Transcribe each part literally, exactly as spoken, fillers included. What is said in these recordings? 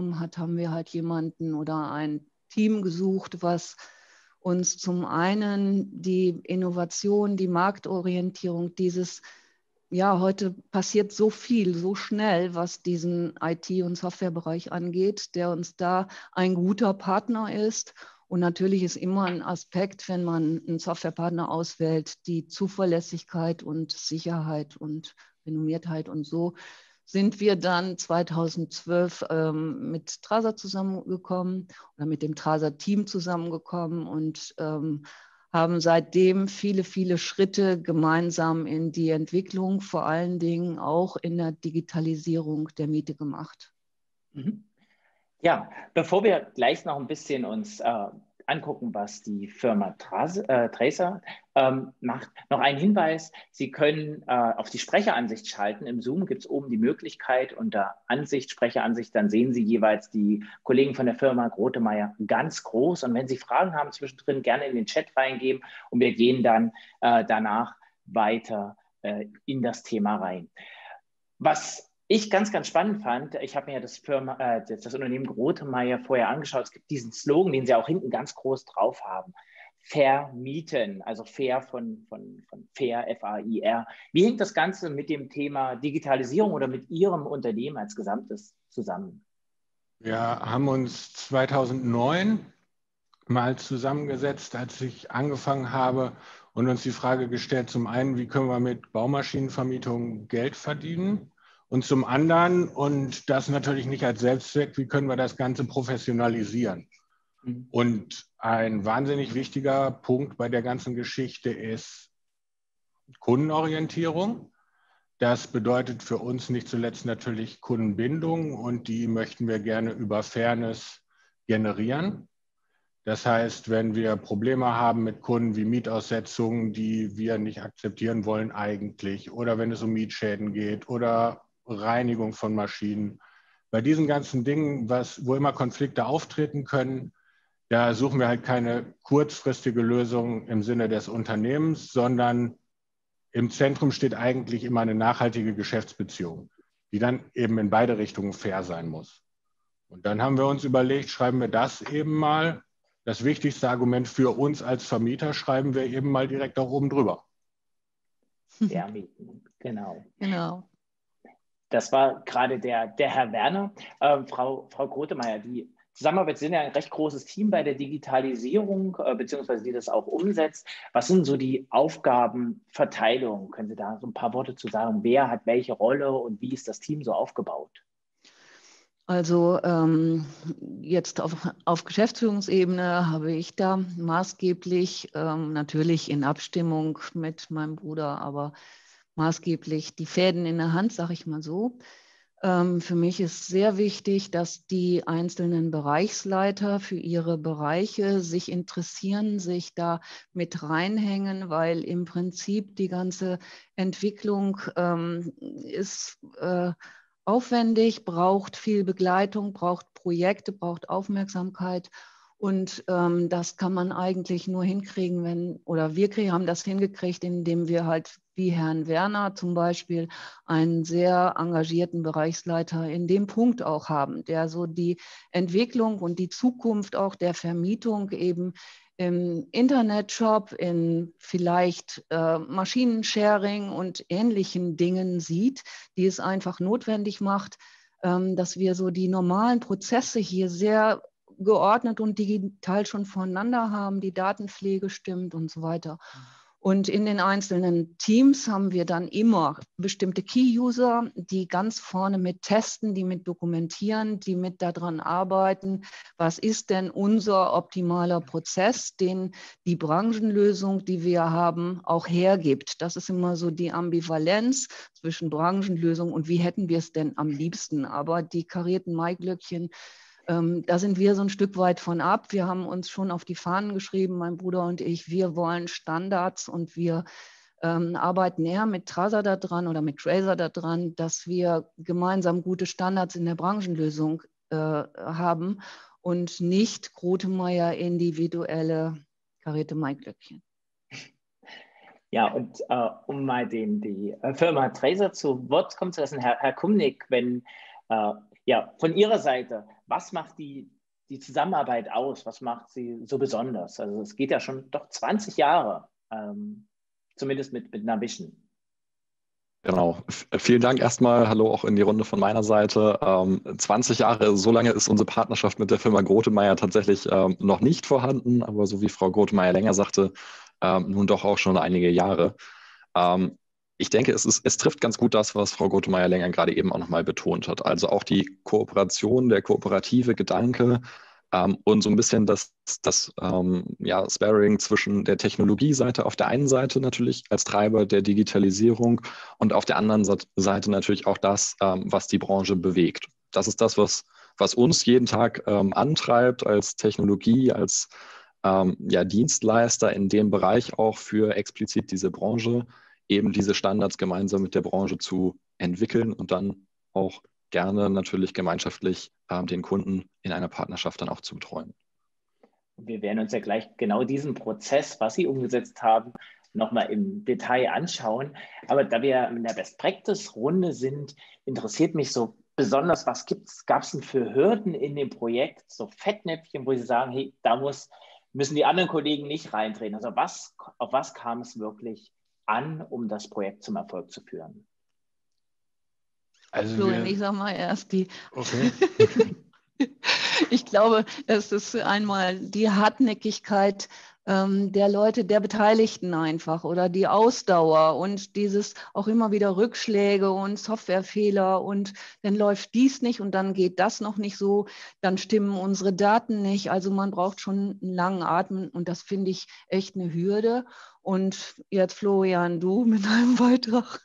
hat, haben wir halt jemanden oder ein Team gesucht, was uns zum einen die Innovation, die Marktorientierung, dieses, ja, heute passiert so viel, so schnell, was diesen I T- und Softwarebereich angeht, der uns da ein guter Partner ist. Und natürlich ist immer ein Aspekt, wenn man einen Softwarepartner auswählt, die Zuverlässigkeit und Sicherheit und Renommiertheit. Und so sind wir dann zweitausendzwölf ähm, mit Trasa zusammengekommen oder mit dem Trasa-Team zusammengekommen und ähm, haben seitdem viele, viele Schritte gemeinsam in die Entwicklung, vor allen Dingen auch in der Digitalisierung der Miete gemacht. Mhm. Ja, bevor wir gleich noch ein bisschen uns äh, angucken, was die Firma Trase, äh, Tracer ähm, macht, noch ein Hinweis. Sie können äh, auf die Sprecheransicht schalten. Im Zoom gibt es oben die Möglichkeit unter Ansicht, Sprecheransicht, dann sehen Sie jeweils die Kollegen von der Firma Grotemeyer ganz groß. Und wenn Sie Fragen haben zwischendrin, gerne in den Chat reingeben und wir gehen dann äh, danach weiter äh, in das Thema rein. Was ich ganz, ganz spannend fand, ich habe mir ja das, Firma, äh, das, das Unternehmen Grotemeyer vorher angeschaut. Es gibt diesen Slogan, den sie auch hinten ganz groß drauf haben. Vermieten, also fair von, von, von fair, F A I R. Wie hängt das Ganze mit dem Thema Digitalisierung oder mit Ihrem Unternehmen als Gesamtes zusammen? Wir haben uns zweitausendneun mal zusammengesetzt, als ich angefangen habe und uns die Frage gestellt, zum einen, wie können wir mit Baumaschinenvermietung Geld verdienen? Und zum anderen, und das natürlich nicht als Selbstzweck, wie können wir das Ganze professionalisieren? Mhm. Und ein wahnsinnig wichtiger Punkt bei der ganzen Geschichte ist Kundenorientierung. Das bedeutet für uns nicht zuletzt natürlich Kundenbindung und die möchten wir gerne über Fairness generieren. Das heißt, wenn wir Probleme haben mit Kunden wie Mietaussetzungen, die wir nicht akzeptieren wollen eigentlich, oder wenn es um Mietschäden geht oder Reinigung von Maschinen, bei diesen ganzen Dingen, was, wo immer Konflikte auftreten können, da suchen wir halt keine kurzfristige Lösung im Sinne des Unternehmens, sondern im Zentrum steht eigentlich immer eine nachhaltige Geschäftsbeziehung, die dann eben in beide Richtungen fair sein muss. Und dann haben wir uns überlegt, schreiben wir das eben mal. Das wichtigste Argument für uns als Vermieter schreiben wir eben mal direkt auch oben drüber. Vermieten, genau. Genau. Das war gerade der, der Herr Werner. Äh, Frau, Frau Grotemeyer, die Zusammenarbeit sind ja ein recht großes Team bei der Digitalisierung, äh, beziehungsweise die das auch umsetzt. Was sind so die Aufgabenverteilung? Können Sie da so ein paar Worte zu sagen? Wer hat welche Rolle und wie ist das Team so aufgebaut? Also ähm, jetzt auf, auf Geschäftsführungsebene habe ich da maßgeblich, ähm, natürlich in Abstimmung mit meinem Bruder, aber maßgeblich die Fäden in der Hand, sage ich mal so. Ähm, für mich ist sehr wichtig, dass die einzelnen Bereichsleiter für ihre Bereiche sich interessieren, sich da mit reinhängen, weil im Prinzip die ganze Entwicklung ähm, ist äh, aufwendig, braucht viel Begleitung, braucht Projekte, braucht Aufmerksamkeit. Und ähm, das kann man eigentlich nur hinkriegen, wenn, oder wir haben das hingekriegt, indem wir halt wie Herrn Werner zum Beispiel einen sehr engagierten Bereichsleiter in dem Punkt auch haben, der so die Entwicklung und die Zukunft auch der Vermietung eben im Internetshop, in vielleicht äh, Maschinensharing und ähnlichen Dingen sieht, die es einfach notwendig macht, ähm, dass wir so die normalen Prozesse hier sehr geordnet und digital schon voneinander haben, die Datenpflege stimmt und so weiter. Und in den einzelnen Teams haben wir dann immer bestimmte Key-User, die ganz vorne mit testen, die mit dokumentieren, die mit daran arbeiten, was ist denn unser optimaler Prozess, den die Branchenlösung, die wir haben, auch hergibt. Das ist immer so die Ambivalenz zwischen Branchenlösung und wie hätten wir es denn am liebsten. Aber die karierten Maiglöckchen, Ähm, da sind wir so ein Stück weit von ab. Wir haben uns schon auf die Fahnen geschrieben, mein Bruder und ich, wir wollen Standards und wir ähm, arbeiten eher mit Trasa da dran oder mit Tracer da dran, dass wir gemeinsam gute Standards in der Branchenlösung äh, haben und nicht Grotemeyer individuelle karierte Maiglöckchen. Ja, und äh, um mal den, die Firma Tracer zu Wort kommen zu lassen, Herr, Herr Kumnick, wenn äh, ja, von Ihrer Seite, was macht die, die Zusammenarbeit aus? Was macht sie so besonders? Also es geht ja schon doch zwanzig Jahre, ähm, zumindest mit, mit Navision. Genau. V- Vielen Dank erstmal. Hallo auch in die Runde von meiner Seite. Ähm, zwanzig Jahre, so lange ist unsere Partnerschaft mit der Firma Grotemeyer tatsächlich ähm, noch nicht vorhanden, aber so wie Frau Grotemeyer-Länger sagte, ähm, nun doch auch schon einige Jahre. Ähm, ich denke, es, ist, es trifft ganz gut das, was Frau Grotemeyer-Länger gerade eben auch nochmal betont hat. Also auch die Kooperation, der kooperative Gedanke, ähm, und so ein bisschen das, das ähm, ja, Sparring zwischen der Technologieseite auf der einen Seite natürlich als Treiber der Digitalisierung und auf der anderen Seite natürlich auch das, ähm, was die Branche bewegt. Das ist das, was, was uns jeden Tag ähm, antreibt als Technologie, als ähm, ja, Dienstleister in dem Bereich auch für explizit diese Branche, eben diese Standards gemeinsam mit der Branche zu entwickeln und dann auch gerne natürlich gemeinschaftlich ähm, den Kunden in einer Partnerschaft dann auch zu betreuen. Wir werden uns ja gleich genau diesen Prozess, was Sie umgesetzt haben, nochmal im Detail anschauen. Aber da wir in der Best-Practice-Runde sind, interessiert mich so besonders, was gab es denn für Hürden in dem Projekt, so Fettnäpfchen, wo Sie sagen, hey, da muss, müssen die anderen Kollegen nicht reintreten. Also was, auf was kam es wirklich an, um das Projekt zum Erfolg zu führen? Also Florian, ich sage mal erst die. Okay. Ich glaube, es ist einmal die Hartnäckigkeit ähm, der Leute, der Beteiligten einfach oder die Ausdauer und dieses auch immer wieder Rückschläge und Softwarefehler und dann läuft dies nicht und dann geht das noch nicht so, dann stimmen unsere Daten nicht. Also man braucht schon einen langen Atem und das finde ich echt eine Hürde. Und jetzt Florian, du mit einem Beitrag.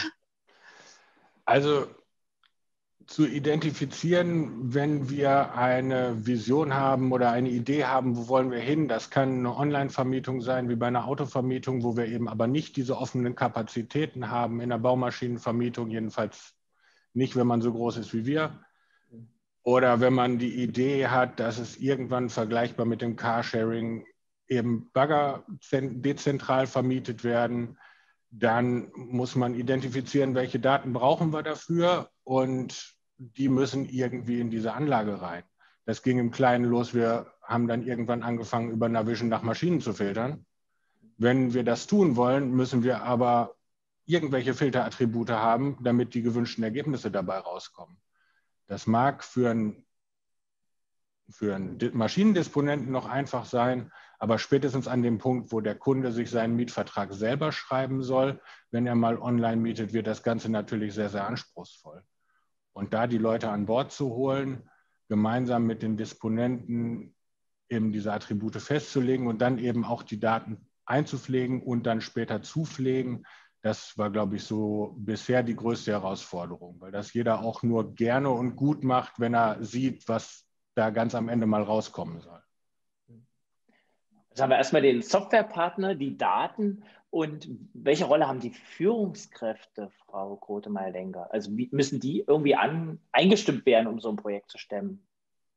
Also zu identifizieren, wenn wir eine Vision haben oder eine Idee haben, wo wollen wir hin. Das kann eine Online-Vermietung sein, wie bei einer Autovermietung, wo wir eben aber nicht diese offenen Kapazitäten haben. In der Baumaschinenvermietung jedenfalls nicht, wenn man so groß ist wie wir. Oder wenn man die Idee hat, dass es irgendwann vergleichbar mit dem Carsharing eben Bagger dezentral vermietet werden, dann muss man identifizieren, welche Daten brauchen wir dafür und die müssen irgendwie in diese Anlage rein. Das ging im Kleinen los. Wir haben dann irgendwann angefangen, über Navision nach Maschinen zu filtern. Wenn wir das tun wollen, müssen wir aber irgendwelche Filterattribute haben, damit die gewünschten Ergebnisse dabei rauskommen. Das mag für einen, für einen Maschinendisponenten noch einfach sein, aber spätestens an dem Punkt, wo der Kunde sich seinen Mietvertrag selber schreiben soll, wenn er mal online mietet, wird das Ganze natürlich sehr, sehr anspruchsvoll. Und da die Leute an Bord zu holen, gemeinsam mit den Disponenten eben diese Attribute festzulegen und dann eben auch die Daten einzupflegen und dann später zu pflegen, das war, glaube ich, so bisher die größte Herausforderung, weil das jeder auch nur gerne und gut macht, wenn er sieht, was da ganz am Ende mal rauskommen soll. Jetzt haben wir erstmal den Softwarepartner, die Daten und welche Rolle haben die Führungskräfte, Frau Grotemeyer-Länger? Also müssen die irgendwie an, eingestimmt werden, um so ein Projekt zu stemmen?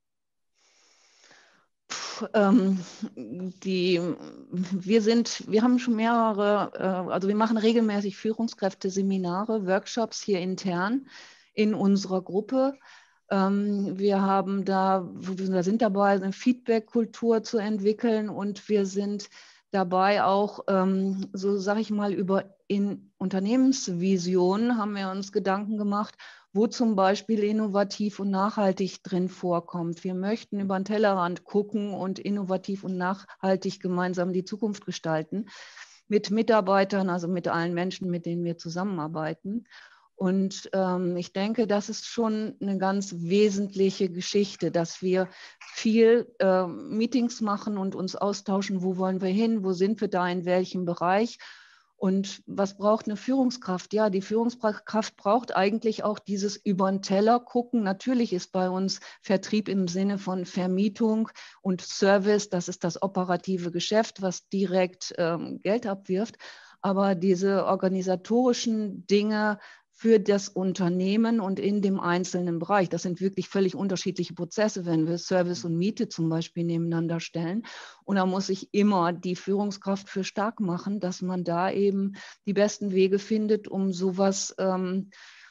Puh, ähm, die, wir sind, wir haben schon mehrere, äh, also wir machen regelmäßig Führungskräfte-Seminare, Workshops hier intern in unserer Gruppe. Wir haben da, wir sind dabei, eine Feedback-Kultur zu entwickeln und wir sind dabei auch, so sage ich mal, über in Unternehmensvisionen haben wir uns Gedanken gemacht, wo zum Beispiel innovativ und nachhaltig drin vorkommt. Wir möchten über den Tellerrand gucken und innovativ und nachhaltig gemeinsam die Zukunft gestalten mit Mitarbeitern, also mit allen Menschen, mit denen wir zusammenarbeiten. Und ähm, ich denke, das ist schon eine ganz wesentliche Geschichte, dass wir viel äh, Meetings machen und uns austauschen, wo wollen wir hin, wo sind wir da, in welchem Bereich und was braucht eine Führungskraft? Ja, die Führungskraft braucht eigentlich auch dieses über den Teller gucken. Natürlich ist bei uns Vertrieb im Sinne von Vermietung und Service, das ist das operative Geschäft, was direkt ähm, Geld abwirft. Aber diese organisatorischen Dinge für das Unternehmen und in dem einzelnen Bereich. Das sind wirklich völlig unterschiedliche Prozesse, wenn wir Service und Miete zum Beispiel nebeneinander stellen. Und da muss sich immer die Führungskraft für stark machen, dass man da eben die besten Wege findet, um sowas ähm,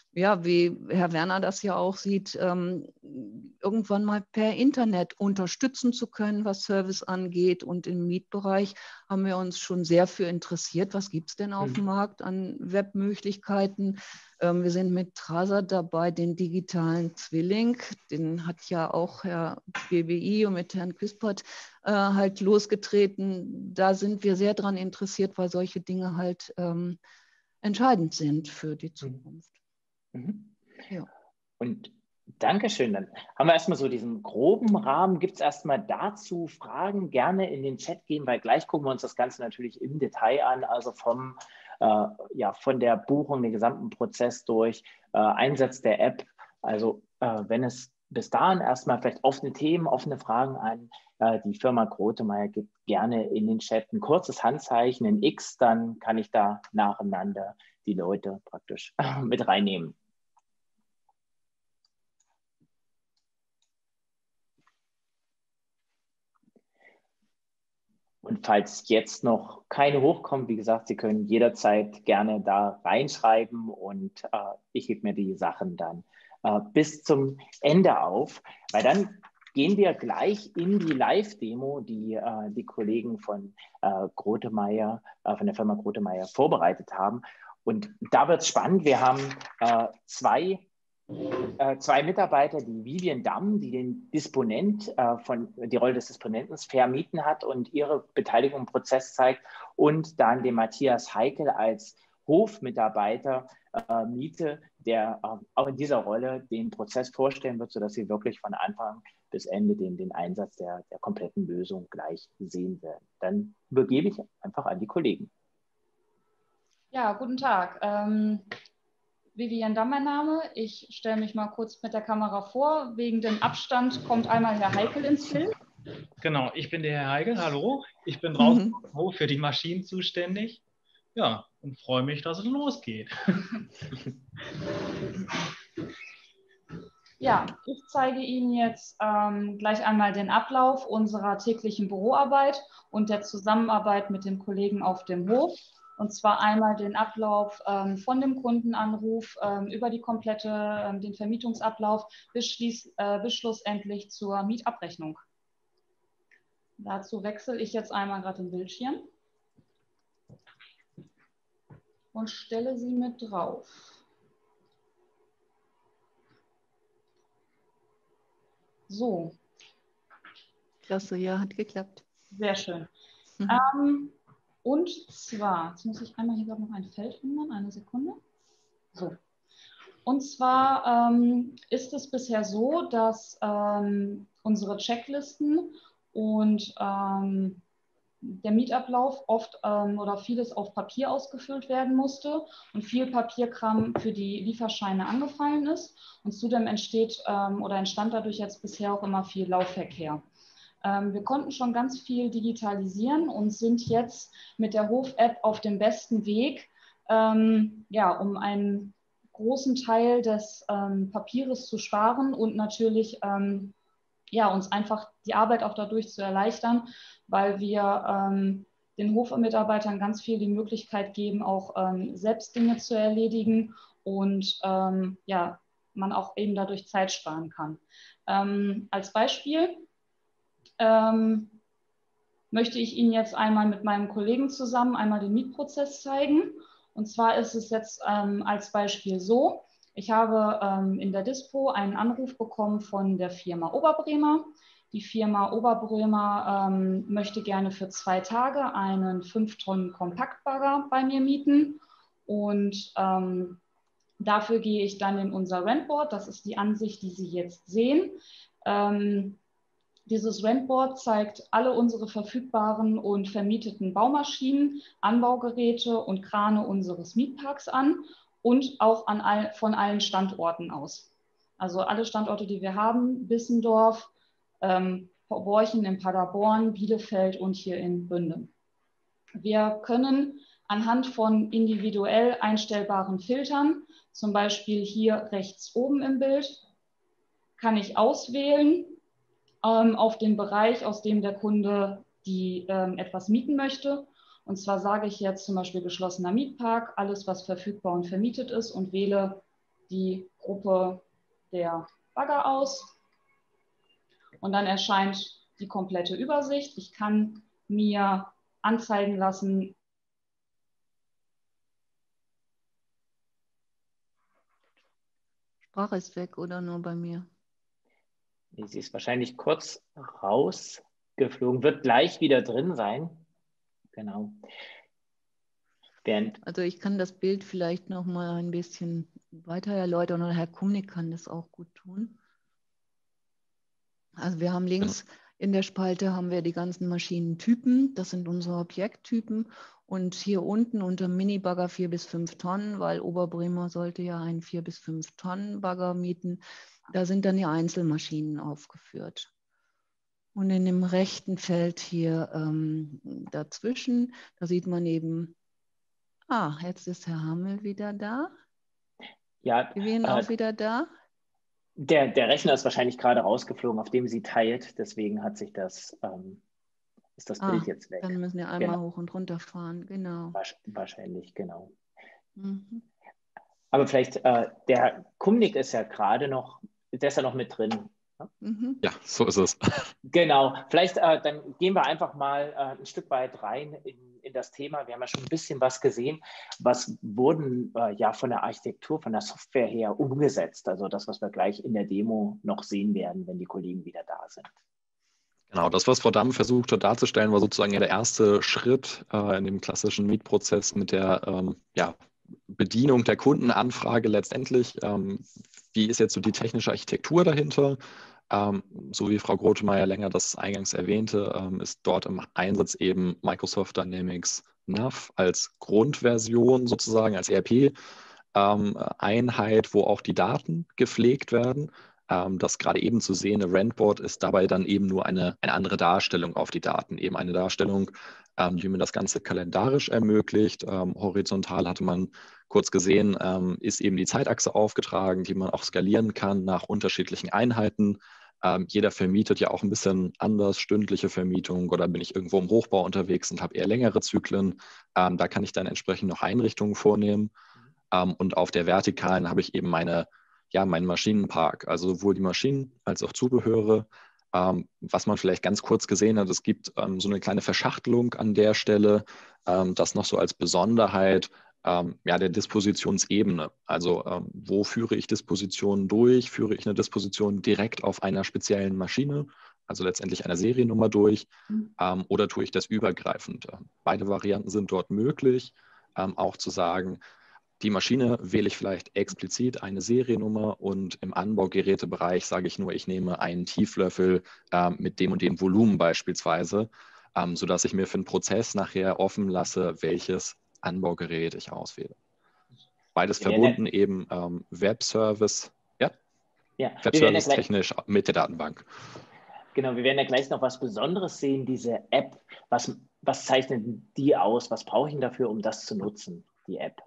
ja, wie Herr Werner das ja auch sieht, ähm, irgendwann mal per Internet unterstützen zu können, was Service angeht. Und im Mietbereich haben wir uns schon sehr für interessiert. Was gibt es denn auf dem Markt an Webmöglichkeiten? Ähm, wir sind mit Trasa dabei, den digitalen Zwilling, den hat ja auch Herr B W I und mit Herrn Küspert äh, halt losgetreten. Da sind wir sehr daran interessiert, weil solche Dinge halt ähm, entscheidend sind für die Zukunft. Mhm. Ja. Und Dankeschön. Dann haben wir erstmal so diesen groben Rahmen. Gibt es erstmal dazu Fragen? Gerne in den Chat gehen, weil gleich gucken wir uns das Ganze natürlich im Detail an, also vom, äh, ja, von der Buchung, den gesamten Prozess durch, äh, Einsatz der App. Also äh, wenn es bis dahin erstmal vielleicht offene Themen, offene Fragen an äh, die Firma Grotemeyer gibt, gerne in den Chat ein kurzes Handzeichen, ein X, dann kann ich da nacheinander die Leute praktisch mit reinnehmen. Und falls jetzt noch keine hochkommt, wie gesagt, Sie können jederzeit gerne da reinschreiben und äh, ich hebe mir die Sachen dann äh, bis zum Ende auf, weil dann gehen wir gleich in die Live-Demo, die äh, die Kollegen von äh, Grotemeyer, äh, von der Firma Grotemeyer vorbereitet haben. Und da wird es spannend. Wir haben äh, zwei Äh, zwei Mitarbeiter, die Vivian Damm, die den Disponent äh, von die Rolle des Disponenten vermieten hat und ihre Beteiligung im Prozess zeigt, und dann den Matthias Heikel als Hofmitarbeiter äh, Miete, der äh, auch in dieser Rolle den Prozess vorstellen wird, sodass Sie wirklich von Anfang bis Ende den, den Einsatz der, der kompletten Lösung gleich sehen werden. Dann übergebe ich einfach an die Kollegen. Ja, guten Tag. Ähm Vivian Damm mein Name. Ich stelle mich mal kurz mit der Kamera vor. Wegen dem Abstand kommt einmal Herr Heikel ins Bild. Genau, ich bin der Herr Heikel. Hallo. Ich bin draußen mhm. für die Maschinen zuständig. Ja, und freue mich, dass es losgeht. Ja, ich zeige Ihnen jetzt ähm, gleich einmal den Ablauf unserer täglichen Büroarbeit und der Zusammenarbeit mit den Kollegen auf dem Hof. Und zwar einmal den Ablauf ähm, von dem Kundenanruf ähm, über die komplette, ähm, den Vermietungsablauf bis, schließ, äh, bis schlussendlich zur Mietabrechnung. Dazu wechsle ich jetzt einmal gerade den Bildschirm und stelle sie mit drauf. So. Klasse, ja, hat geklappt. Sehr schön. Mhm. Ähm, Und zwar, jetzt muss ich einmal hier noch ein Feld ändern, eine Sekunde. So. Und zwar ähm, ist es bisher so, dass ähm, unsere Checklisten und ähm, der Mietablauf oft ähm, oder vieles auf Papier ausgefüllt werden musste und viel Papierkram für die Lieferscheine angefallen ist. Und zudem entsteht ähm, oder entstand dadurch jetzt bisher auch immer viel Laufverkehr. Wir konnten schon ganz viel digitalisieren und sind jetzt mit der Hof-App auf dem besten Weg, ähm, ja, um einen großen Teil des ähm, Papieres zu sparen und natürlich ähm, ja, uns einfach die Arbeit auch dadurch zu erleichtern, weil wir ähm, den Hofmitarbeitern ganz viel die Möglichkeit geben, auch ähm, selbst Dinge zu erledigen und ähm, ja, man auch eben dadurch Zeit sparen kann. Ähm, als Beispiel Ähm, möchte ich Ihnen jetzt einmal mit meinem Kollegen zusammen einmal den Mietprozess zeigen. Und zwar ist es jetzt ähm, als Beispiel so, ich habe ähm, in der Dispo einen Anruf bekommen von der Firma Oberbremer. Die Firma Oberbremer ähm, möchte gerne für zwei Tage einen fünf Tonnen Kompaktbagger bei mir mieten. Und ähm, dafür gehe ich dann in unser Rentboard. Das ist die Ansicht, die Sie jetzt sehen. Ähm, Dieses Rentboard zeigt alle unsere verfügbaren und vermieteten Baumaschinen, Anbaugeräte und Krane unseres Mietparks an und auch an all, von allen Standorten aus. Also alle Standorte, die wir haben, Bissendorf, ähm, Borchen in Paderborn, Bielefeld und hier in Bünden. Wir können anhand von individuell einstellbaren Filtern, zum Beispiel hier rechts oben im Bild, kann ich auswählen, auf den Bereich, aus dem der Kunde die, ähm, etwas mieten möchte. Und zwar sage ich jetzt zum Beispiel geschlossener Mietpark, alles was verfügbar und vermietet ist, und wähle die Gruppe der Bagger aus und dann erscheint die komplette Übersicht. Ich kann mir anzeigen lassen, Sprache ist weg oder nur bei mir? Sie ist wahrscheinlich kurz rausgeflogen, wird gleich wieder drin sein. Genau. Während Also ich kann das Bild vielleicht noch mal ein bisschen weiter erläutern oder Herr Kumnick kann das auch gut tun. Also wir haben links in der Spalte haben wir die ganzen Maschinentypen, das sind unsere Objekttypen und hier unten unter Minibagger vier bis fünf Tonnen, weil Oberbremer sollte ja einen vier bis fünf Tonnen Bagger mieten, da sind dann die Einzelmaschinen aufgeführt. Und in dem rechten Feld hier ähm, dazwischen, da sieht man eben, ah, jetzt ist Herr Hammel wieder da. ja, Wir wären äh, auch wieder da. Der, der Rechner ist wahrscheinlich gerade rausgeflogen, auf dem sie teilt. Deswegen hat sich das, ähm, ist das Ah, Bild jetzt weg. dann müssen wir einmal Genau. hoch und runter fahren, genau. Wahrscheinlich, genau. Mhm. Aber vielleicht, äh, der Kumnick ist ja gerade noch, der ist ja noch mit drin. Mhm. Ja, so ist es. Genau, vielleicht äh, dann gehen wir einfach mal äh, ein Stück weit rein in, in das Thema. Wir haben ja schon ein bisschen was gesehen. Was wurden äh, ja von der Architektur, von der Software her umgesetzt? Also das, was wir gleich in der Demo noch sehen werden, wenn die Kollegen wieder da sind. Genau, das, was Frau Damm versucht hat darzustellen, war sozusagen ja der erste Schritt äh, in dem klassischen Mietprozess mit der ähm, ja, Bedienung der Kundenanfrage letztendlich. Ähm, wie ist jetzt so die technische Architektur dahinter? Ähm, so wie Frau Grotemeyer länger das eingangs erwähnte, ähm, ist dort im Einsatz eben Microsoft Dynamics N A V als Grundversion sozusagen, als E R P-Einheit, ähm, wo auch die Daten gepflegt werden. Ähm, das gerade eben zu sehende Rentboard ist dabei dann eben nur eine, eine andere Darstellung auf die Daten, eben eine Darstellung, ähm, die mir das Ganze kalendarisch ermöglicht. Ähm, horizontal hatte man kurz gesehen, ähm, ist eben die Zeitachse aufgetragen, die man auch skalieren kann nach unterschiedlichen Einheiten. Ähm, jeder vermietet ja auch ein bisschen anders, stündliche Vermietung oder bin ich irgendwo im Hochbau unterwegs und habe eher längere Zyklen. Ähm, da kann ich dann entsprechend noch Einrichtungen vornehmen. Ähm, und auf der vertikalen habe ich eben meine, ja, meinen Maschinenpark, also sowohl die Maschinen als auch Zubehöre. Ähm, was man vielleicht ganz kurz gesehen hat, es gibt ähm, so eine kleine Verschachtelung an der Stelle, ähm, das noch so als Besonderheit ähm, ja, der Dispositionsebene. Also ähm, wo führe ich Dispositionen durch? Führe ich eine Disposition direkt auf einer speziellen Maschine, also letztendlich einer Seriennummer durch, ähm, oder tue ich das übergreifend? Beide Varianten sind dort möglich. Ähm, auch zu sagen, die Maschine wähle ich vielleicht explizit eine Seriennummer und im Anbaugerätebereich sage ich nur, ich nehme einen Tieflöffel äh, mit dem und dem Volumen beispielsweise, ähm, sodass ich mir für den Prozess nachher offen lasse, welches Anbaugerät ich auswähle. Beides Wir verbunden ja, eben ähm, Webservice, ja, ja, Webservice ja technisch mit der Datenbank. Genau, wir werden ja gleich noch was Besonderes sehen, diese App. Was, was zeichnet die aus? Was brauche ich denn dafür, um das zu nutzen, die App?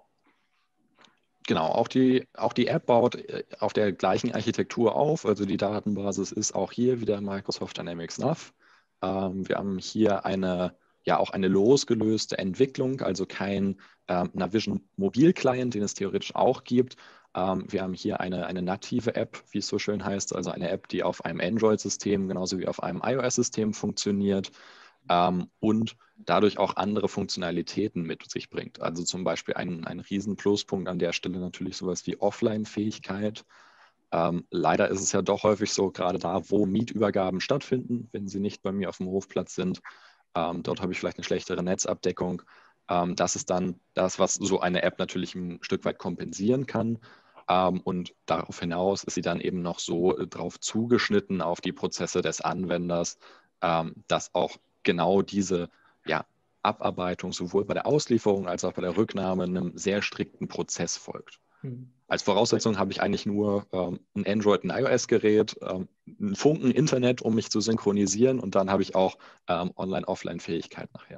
Genau, auch die, auch die App baut auf der gleichen Architektur auf. Also die Datenbasis ist auch hier wieder Microsoft Dynamics N A V. Ähm, wir haben hier eine, ja auch eine losgelöste Entwicklung, also kein ähm, Navision Mobil-Client, den es theoretisch auch gibt. Ähm, wir haben hier eine, eine native App, wie es so schön heißt, also eine App, die auf einem Android-System genauso wie auf einem iOS-System funktioniert. Ähm, und dadurch auch andere Funktionalitäten mit sich bringt. Also zum Beispiel ein, ein riesen Pluspunkt an der Stelle natürlich sowas wie Offline-Fähigkeit. Ähm, leider ist es ja doch häufig so, gerade da, wo Mietübergaben stattfinden, wenn sie nicht bei mir auf dem Hofplatz sind, ähm, dort habe ich vielleicht eine schlechtere Netzabdeckung. Ähm, das ist dann das, was so eine App natürlich ein Stück weit kompensieren kann. Ähm, und darauf hinaus ist sie dann eben noch so äh, drauf zugeschnitten auf die Prozesse des Anwenders, ähm, dass auch genau diese ja, Abarbeitung sowohl bei der Auslieferung als auch bei der Rücknahme einem sehr strikten Prozess folgt. Mhm. Als Voraussetzung habe ich eigentlich nur ähm, ein Android, ein iOS-Gerät, ähm, ein Funken Internet, um mich zu synchronisieren und dann habe ich auch ähm, Online-Offline-Fähigkeit nachher.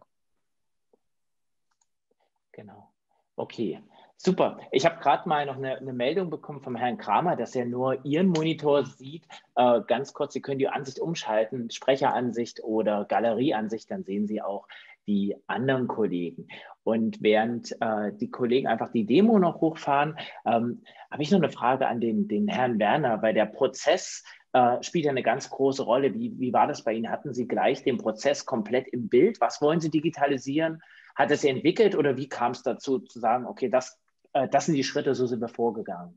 Genau. Okay, super. Ich habe gerade mal noch eine, eine Meldung bekommen vom Herrn Kramer, dass er nur Ihren Monitor sieht. Äh, ganz kurz, Sie können die Ansicht umschalten, Sprecheransicht oder Galerieansicht, dann sehen Sie auch die anderen Kollegen. Und während äh, die Kollegen einfach die Demo noch hochfahren, ähm, habe ich noch eine Frage an den, den Herrn Werner, weil der Prozess äh, spielt ja eine ganz große Rolle. Wie, wie war das bei Ihnen? Hatten Sie gleich den Prozess komplett im Bild? Was wollen Sie digitalisieren? Hat es Sie entwickelt oder wie kam es dazu, zu sagen, okay, das, äh, das sind die Schritte, so sind wir vorgegangen?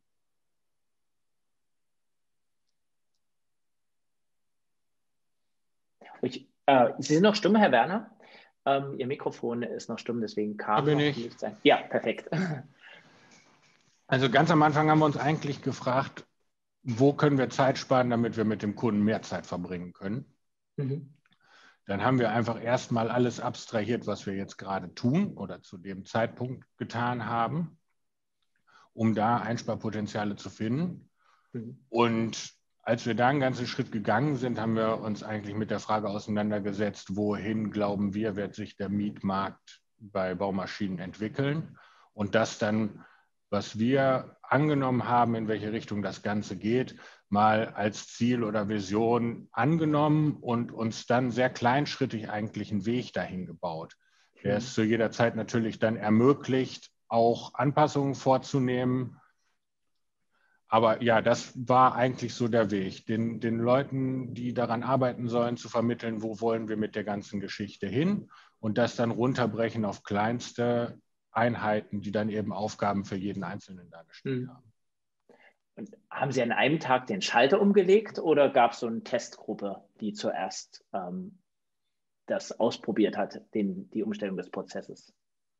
Ich, äh, Sie sind noch stumm, Herr Werner? Ähm, Ihr Mikrofon ist noch stumm, deswegen kam bin noch ich. nichts ein. Ja, perfekt. Also ganz am Anfang haben wir uns eigentlich gefragt, wo können wir Zeit sparen, damit wir mit dem Kunden mehr Zeit verbringen können. Mhm. Dann haben wir einfach erstmal alles abstrahiert, was wir jetzt gerade tun oder zu dem Zeitpunkt getan haben, um da Einsparpotenziale zu finden. Mhm. Und als wir da einen ganzen Schritt gegangen sind, haben wir uns eigentlich mit der Frage auseinandergesetzt, wohin glauben wir, wird sich der Mietmarkt bei Baumaschinen entwickeln und das dann, was wir angenommen haben, in welche Richtung das Ganze geht, mal als Ziel oder Vision angenommen und uns dann sehr kleinschrittig eigentlich einen Weg dahin gebaut, der Mhm. es zu jeder Zeit natürlich dann ermöglicht, auch Anpassungen vorzunehmen. Aber ja, das war eigentlich so der Weg, den, den Leuten, die daran arbeiten sollen, zu vermitteln, wo wollen wir mit der ganzen Geschichte hin und das dann runterbrechen auf kleinste Einheiten, die dann eben Aufgaben für jeden Einzelnen dargestellt Mhm. haben. Und haben Sie an einem Tag den Schalter umgelegt oder gab es so eine Testgruppe, die zuerst ähm, das ausprobiert hat, den, die Umstellung des Prozesses?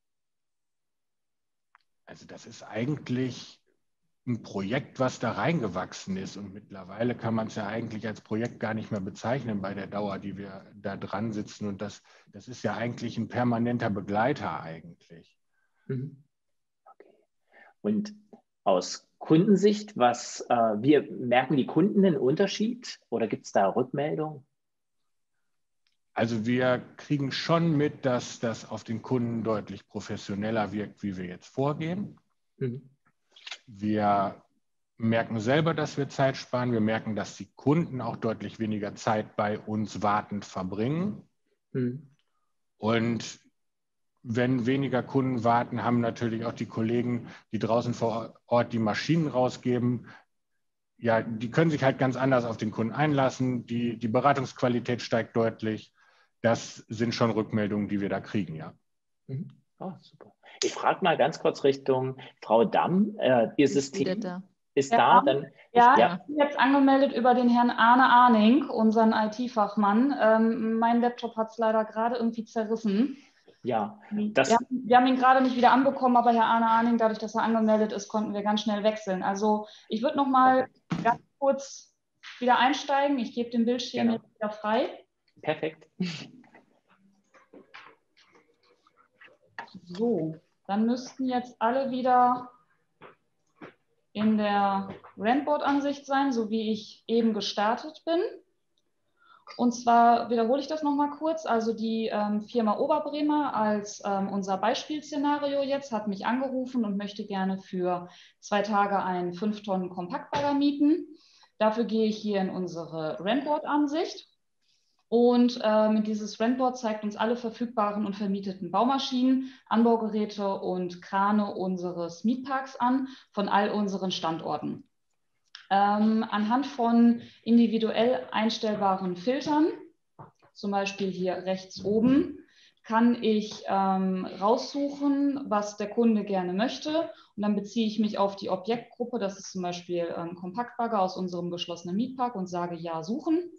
Also das ist eigentlich ein Projekt, was da reingewachsen ist. Und mittlerweile kann man es ja eigentlich als Projekt gar nicht mehr bezeichnen bei der Dauer, die wir da dran sitzen. Und das, das ist ja eigentlich ein permanenter Begleiter eigentlich. Mhm. Okay. Und aus Kundensicht, was äh, wir merken die Kunden einen Unterschied oder gibt es da Rückmeldungen? Also wir kriegen schon mit, dass das auf den Kunden deutlich professioneller wirkt, wie wir jetzt vorgehen. Mhm. Wir merken selber, dass wir Zeit sparen. Wir merken, dass die Kunden auch deutlich weniger Zeit bei uns wartend verbringen. Mhm. Und wenn weniger Kunden warten, haben natürlich auch die Kollegen, die draußen vor Ort die Maschinen rausgeben, ja, die können sich halt ganz anders auf den Kunden einlassen. Die, die Beratungsqualität steigt deutlich. Das sind schon Rückmeldungen, die wir da kriegen, ja. Mhm. Oh, super. Ich frage mal ganz kurz Richtung Frau Damm. Äh, Ihr Ist System wieder da. ist Ja, da? Dann, Ja, ja. ich bin jetzt angemeldet über den Herrn Arne Arning, unseren I T-Fachmann. Ähm, mein Laptop hat es leider gerade irgendwie zerrissen. Ja, Das wir, haben, wir haben ihn gerade nicht wieder anbekommen, aber Herr Arne Arning, dadurch, dass er angemeldet ist, konnten wir ganz schnell wechseln. Also ich würde noch mal perfekt. ganz kurz wieder einsteigen. Ich gebe den Bildschirm genau. jetzt wieder frei. Perfekt. So, dann müssten jetzt alle wieder in der Randboard-Ansicht sein, so wie ich eben gestartet bin. Und zwar wiederhole ich das nochmal kurz. Also die ähm, Firma Oberbremer als ähm, unser Beispielszenario jetzt hat mich angerufen und möchte gerne für zwei Tage einen fünf Tonnen Kompaktbagger mieten. Dafür gehe ich hier in unsere Randboard-Ansicht. Und ähm, dieses Randboard zeigt uns alle verfügbaren und vermieteten Baumaschinen, Anbaugeräte und Krane unseres Mietparks an von all unseren Standorten. Ähm, anhand von individuell einstellbaren Filtern, zum Beispiel hier rechts oben, kann ich ähm, raussuchen, was der Kunde gerne möchte. Und dann beziehe ich mich auf die Objektgruppe, das ist zum Beispiel ein Kompaktbagger aus unserem geschlossenen Mietpark und sage Ja, suchen.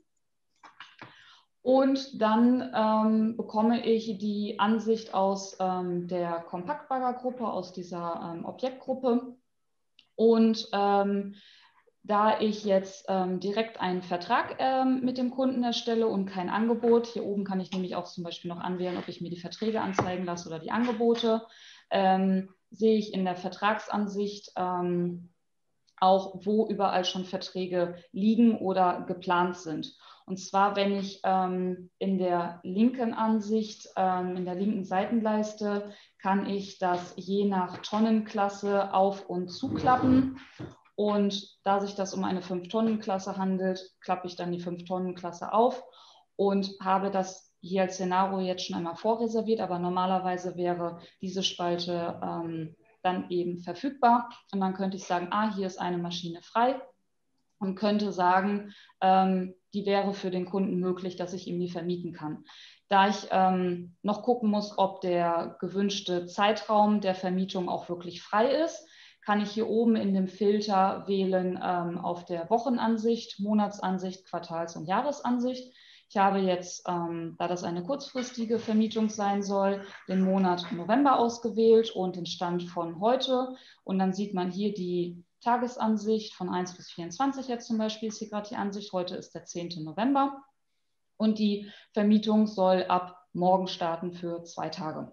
Und dann ähm, bekomme ich die Ansicht aus ähm, der Kompaktbaggergruppe, aus dieser ähm, Objektgruppe. Und ähm, da ich jetzt ähm, direkt einen Vertrag ähm, mit dem Kunden erstelle und kein Angebot, hier oben kann ich nämlich auch zum Beispiel noch anwählen, ob ich mir die Verträge anzeigen lasse oder die Angebote, ähm, sehe ich in der Vertragsansicht ähm, auch, wo überall schon Verträge liegen oder geplant sind. Und zwar, wenn ich ähm, in der linken Ansicht, ähm, in der linken Seitenleiste, kann ich das je nach Tonnenklasse auf- und zuklappen. Und da sich das um eine fünf Tonnen Klasse handelt, klappe ich dann die fünf Tonnen Klasse auf und habe das hier als Szenario jetzt schon einmal vorreserviert, aber normalerweise wäre diese Spalte ähm, dann eben verfügbar. Und dann könnte ich sagen, ah, hier ist eine Maschine frei und könnte sagen, ähm, die wäre für den Kunden möglich, dass ich ihm die vermieten kann. Da ich ähm, noch gucken muss, ob der gewünschte Zeitraum der Vermietung auch wirklich frei ist, kann ich hier oben in dem Filter wählen ähm, auf der Wochenansicht, Monatsansicht, Quartals- und Jahresansicht. Ich habe jetzt, ähm, da das eine kurzfristige Vermietung sein soll, den Monat November ausgewählt und den Stand von heute. Und dann sieht man hier die Tagesansicht von eins bis vierundzwanzig jetzt zum Beispiel, ist hier gerade die Ansicht. Heute ist der zehnte November. Und die Vermietung soll ab morgen starten für zwei Tage.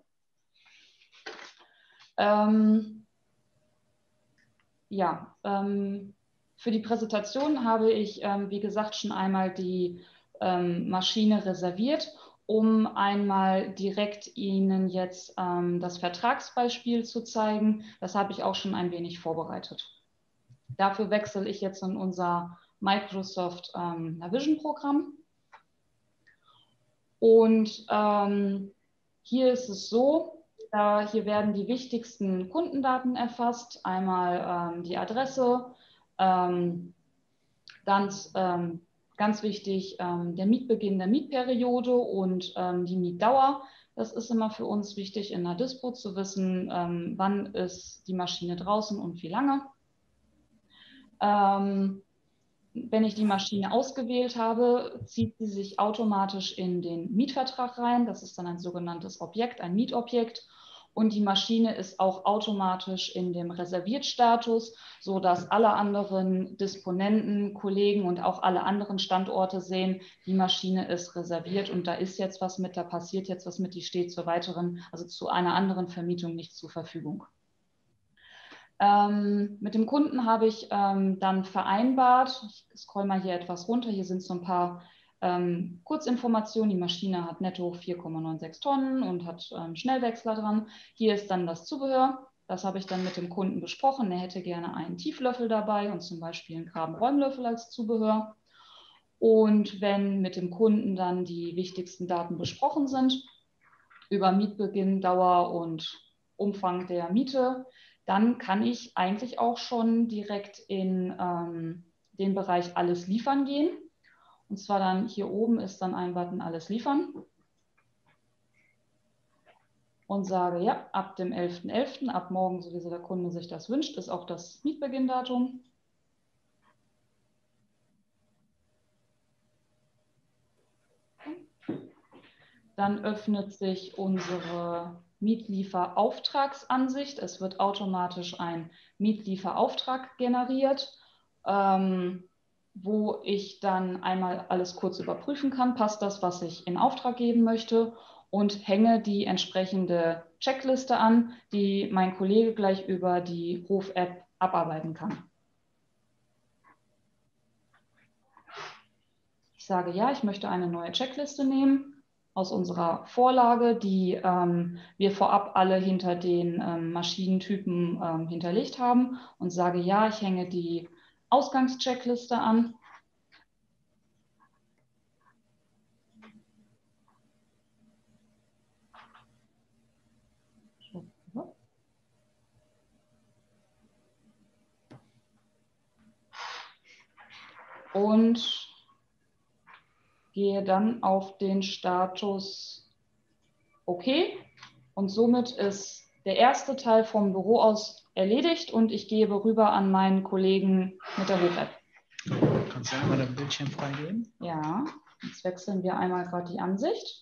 Ähm, ja, ähm, für die Präsentation habe ich, ähm, wie gesagt, schon einmal die ähm, Maschine reserviert, um einmal direkt Ihnen jetzt ähm, das Vertragsbeispiel zu zeigen. Das habe ich auch schon ein wenig vorbereitet. Dafür wechsle ich jetzt in unser Microsoft ähm, Navision-Programm. Und ähm, hier ist es so, äh, hier werden die wichtigsten Kundendaten erfasst. Einmal ähm, die Adresse, ähm, dann ähm, ganz wichtig ähm, der Mietbeginn der Mietperiode und ähm, die Mietdauer. Das ist immer für uns wichtig in der Dispo zu wissen, ähm, wann ist die Maschine draußen und wie lange. Ähm, Wenn ich die Maschine ausgewählt habe, zieht sie sich automatisch in den Mietvertrag rein. Das ist dann ein sogenanntes Objekt, ein Mietobjekt. Und die Maschine ist auch automatisch in dem Reserviertstatus, sodass alle anderen Disponenten, Kollegen und auch alle anderen Standorte sehen, die Maschine ist reserviert und da ist jetzt was mit, da passiert jetzt was mit, die steht zur weiteren, also zu einer anderen Vermietung nicht zur Verfügung. Ähm, mit dem Kunden habe ich ähm, dann vereinbart, ich scroll mal hier etwas runter, hier sind so ein paar ähm, Kurzinformationen. Die Maschine hat netto vier Komma sechsundneunzig Tonnen und hat ähm, Schnellwechsler dran. Hier ist dann das Zubehör, das habe ich dann mit dem Kunden besprochen. Er hätte gerne einen Tieflöffel dabei und zum Beispiel einen Grabenräumlöffel als Zubehör. Und wenn mit dem Kunden dann die wichtigsten Daten besprochen sind, über Mietbeginn, Dauer und Umfang der Miete, dann kann ich eigentlich auch schon direkt in ähm, den Bereich Alles liefern gehen. Und zwar dann hier oben ist dann ein Button Alles liefern. Und sage, ja, ab dem elften elften, ab morgen, so wie der Kunde sich das wünscht, ist auch das Mietbeginndatum. Dann öffnet sich unsere Mietlieferauftragsansicht. Es wird automatisch ein Mietlieferauftrag generiert, ähm, wo ich dann einmal alles kurz überprüfen kann, passt das, was ich in Auftrag geben möchte, und hänge die entsprechende Checkliste an, die mein Kollege gleich über die Hof-App abarbeiten kann. Ich sage, ja, ich möchte eine neue Checkliste nehmen aus unserer Vorlage, die ähm, wir vorab alle hinter den ähm, Maschinentypen ähm, hinterlegt haben, und sage, ja, ich hänge die Ausgangscheckliste an. Und gehe dann auf den Status OK. Und somit ist der erste Teil vom Büro aus erledigt und ich gebe rüber an meinen Kollegen mit der Hof-App. Kannst du einmal den Bildschirm freigeben? Ja, jetzt wechseln wir einmal gerade die Ansicht.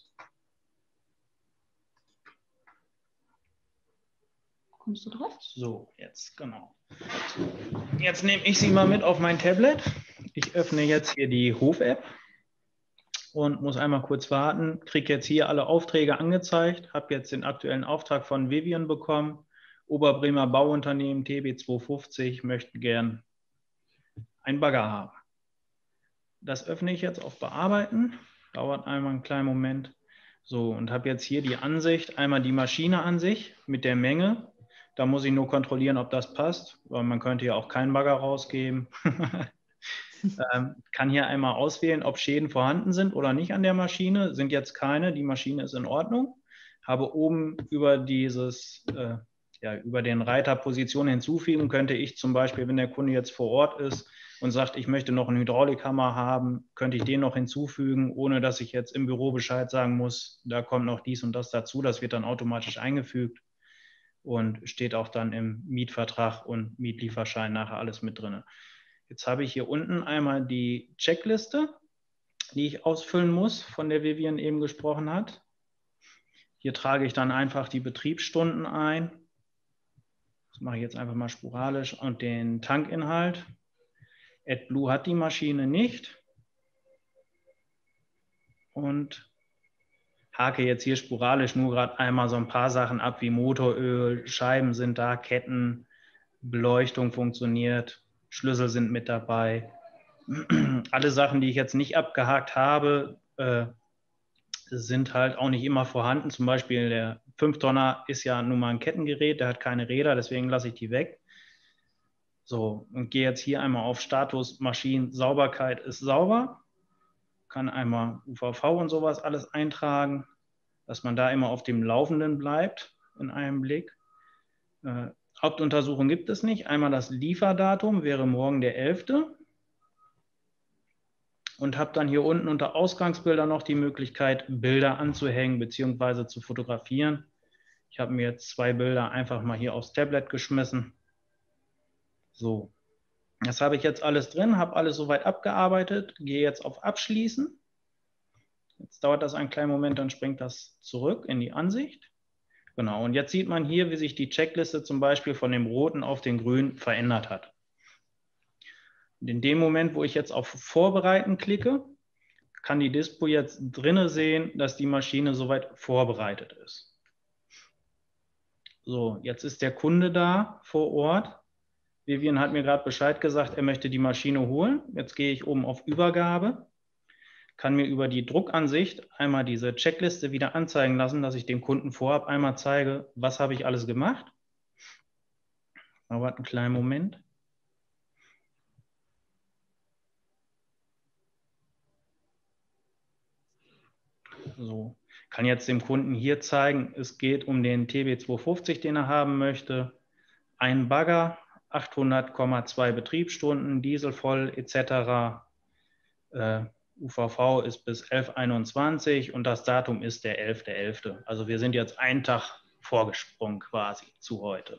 Kommst du drauf? So, jetzt, genau. Jetzt nehme ich sie mal mit auf mein Tablet. Ich öffne jetzt hier die Hof-App und muss einmal kurz warten. Kriege jetzt hier alle Aufträge angezeigt. Habe jetzt den aktuellen Auftrag von Vivian bekommen. Oberbremer Bauunternehmen T B zweihundertfünfzig möchten gern einen Bagger haben. Das öffne ich jetzt auf Bearbeiten. Dauert einmal einen kleinen Moment. So, und habe jetzt hier die Ansicht, einmal die Maschine an sich mit der Menge. Da muss ich nur kontrollieren, ob das passt, weil man könnte ja auch keinen Bagger rausgeben. Ähm, kann hier einmal auswählen, ob Schäden vorhanden sind oder nicht an der Maschine. Sind jetzt keine, die Maschine ist in Ordnung. Habe oben über dieses, äh, ja, über den Reiter Position hinzufügen, könnte ich zum Beispiel, wenn der Kunde jetzt vor Ort ist und sagt, ich möchte noch einen Hydraulikhammer haben, könnte ich den noch hinzufügen, ohne dass ich jetzt im Büro Bescheid sagen muss, da kommt noch dies und das dazu. Das wird dann automatisch eingefügt und steht auch dann im Mietvertrag und Mietlieferschein nachher alles mit drin. Jetzt habe ich hier unten einmal die Checkliste, die ich ausfüllen muss, von der Vivian eben gesprochen hat. Hier trage ich dann einfach die Betriebsstunden ein. Das mache ich jetzt einfach mal sporadisch und den Tankinhalt. AdBlue hat die Maschine nicht. Und hake jetzt hier sporadisch nur gerade einmal so ein paar Sachen ab, wie Motoröl, Scheiben sind da, Ketten, Beleuchtung funktioniert, Schlüssel sind mit dabei. Alle Sachen, die ich jetzt nicht abgehakt habe, äh, sind halt auch nicht immer vorhanden. Zum Beispiel der fünf Tonner ist ja nun mal ein Kettengerät, der hat keine Räder, deswegen lasse ich die weg. So, und gehe jetzt hier einmal auf Status Maschinen, Sauberkeit ist sauber. Kann einmal U V V und sowas alles eintragen, dass man da immer auf dem Laufenden bleibt in einem Blick. Äh, Hauptuntersuchung gibt es nicht. Einmal das Lieferdatum wäre morgen der elfte Und habe dann hier unten unter Ausgangsbilder noch die Möglichkeit, Bilder anzuhängen bzw. zu fotografieren. Ich habe mir jetzt zwei Bilder einfach mal hier aufs Tablet geschmissen. So, das habe ich jetzt alles drin, habe alles soweit abgearbeitet, gehe jetzt auf Abschließen. Jetzt dauert das einen kleinen Moment, dann springt das zurück in die Ansicht. Genau, und jetzt sieht man hier, wie sich die Checkliste zum Beispiel von dem roten auf den grünen verändert hat. Und in dem Moment, wo ich jetzt auf Vorbereiten klicke, kann die Dispo jetzt drinnen sehen, dass die Maschine soweit vorbereitet ist. So, jetzt ist der Kunde da vor Ort. Vivian hat mir gerade Bescheid gesagt, er möchte die Maschine holen. Jetzt gehe ich oben auf Übergabe, kann mir über die Druckansicht einmal diese Checkliste wieder anzeigen lassen, dass ich dem Kunden vorab einmal zeige, was habe ich alles gemacht. Aber einen kleinen Moment. So, kann jetzt dem Kunden hier zeigen, es geht um den T B zweihundertfünfzig, den er haben möchte. Ein Bagger, achthundert Komma zwei Betriebsstunden, Diesel voll et cetera. Äh, U V V ist bis elf einundzwanzig und das Datum ist der elfte elfte Also wir sind jetzt einen Tag vorgesprungen quasi zu heute.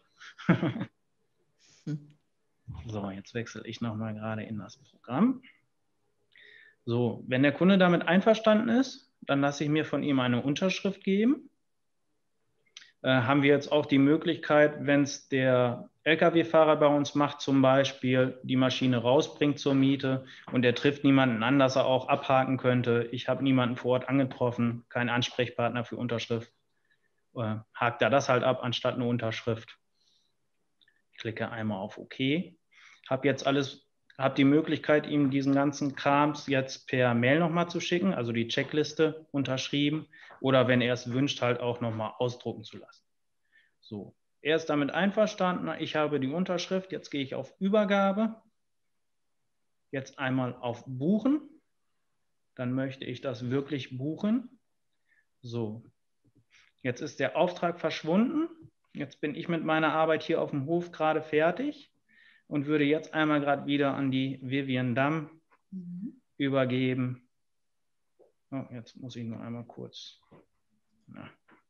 So, jetzt wechsle ich nochmal gerade in das Programm. So, wenn der Kunde damit einverstanden ist, dann lasse ich mir von ihm eine Unterschrift geben. Äh, haben wir jetzt auch die Möglichkeit, wenn es der L K W-Fahrer bei uns macht, zum Beispiel die Maschine rausbringt zur Miete und er trifft niemanden an, dass er auch abhaken könnte. Ich habe niemanden vor Ort angetroffen, keinen Ansprechpartner für Unterschrift. Äh, hakt er das halt ab, anstatt eine Unterschrift. Ich klicke einmal auf OK. Habe jetzt alles, habe die Möglichkeit, ihm diesen ganzen Krams jetzt per Mail nochmal zu schicken, also die Checkliste unterschrieben oder wenn er es wünscht, halt auch nochmal ausdrucken zu lassen. So. Er ist damit einverstanden, ich habe die Unterschrift, jetzt gehe ich auf Übergabe, jetzt einmal auf Buchen, dann möchte ich das wirklich buchen. So, jetzt ist der Auftrag verschwunden, jetzt bin ich mit meiner Arbeit hier auf dem Hof gerade fertig und würde jetzt einmal gerade wieder an die Vivian Damm mhm. übergeben. Oh, jetzt muss ich nur einmal kurz... Na.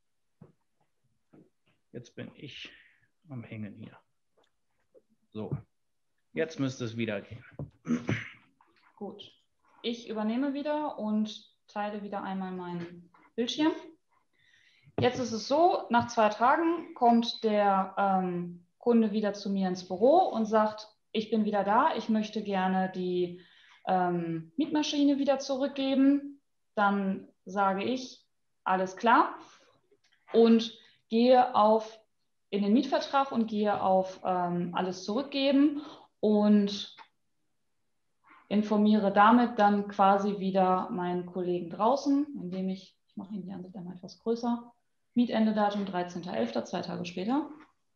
Jetzt bin ich am Hängen hier. So, jetzt müsste es wieder gehen. Gut, ich übernehme wieder und teile wieder einmal meinen Bildschirm. Jetzt ist es so, nach zwei Tagen kommt der ähm, Kunde wieder zu mir ins Büro und sagt, ich bin wieder da, ich möchte gerne die ähm, Mietmaschine wieder zurückgeben. Dann sage ich, alles klar und gehe auf in den Mietvertrag und gehe auf ähm, alles zurückgeben und informiere damit dann quasi wieder meinen Kollegen draußen, indem ich, ich mache ihn die Ansicht einmal etwas größer, Mietendedatum dreizehnter elfter, zwei Tage später.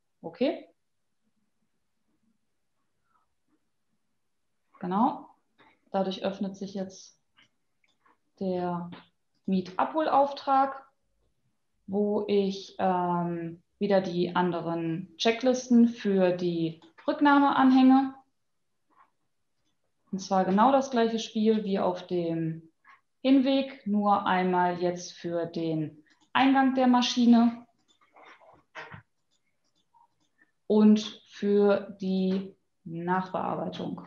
Okay. Genau. Dadurch öffnet sich jetzt der Mietabholauftrag, wo ich ähm, wieder die anderen Checklisten für die Rücknahme anhänge. Und zwar genau das gleiche Spiel wie auf dem Hinweg, nur einmal jetzt für den Eingang der Maschine und für die Nachbearbeitung.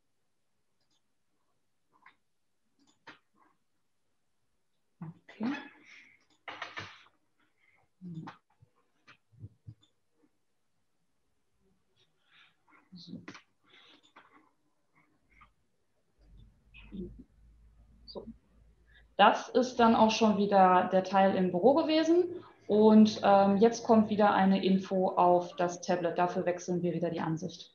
Okay. So. So. Das ist dann auch schon wieder der Teil im Büro gewesen. Und ähm, jetzt kommt wieder eine Info auf das Tablet. Dafür wechseln wir wieder die Ansicht.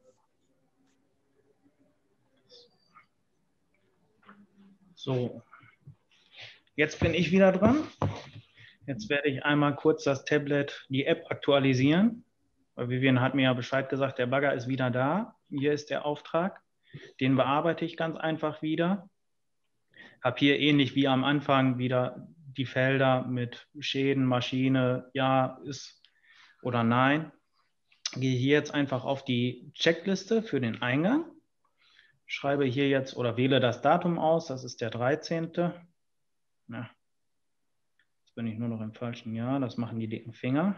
So, jetzt bin ich wieder dran. Jetzt werde ich einmal kurz das Tablet, die App aktualisieren. Weil Vivian hat mir ja Bescheid gesagt, der Bagger ist wieder da. Hier ist der Auftrag. Den bearbeite ich ganz einfach wieder. Habe hier ähnlich wie am Anfang wieder die Felder mit Schäden, Maschine, ja, ist oder nein. Gehe hier jetzt einfach auf die Checkliste für den Eingang. Schreibe hier jetzt oder wähle das Datum aus, das ist der dreizehnte Ja. Jetzt bin ich nur noch im falschen Jahr, das machen die dicken Finger.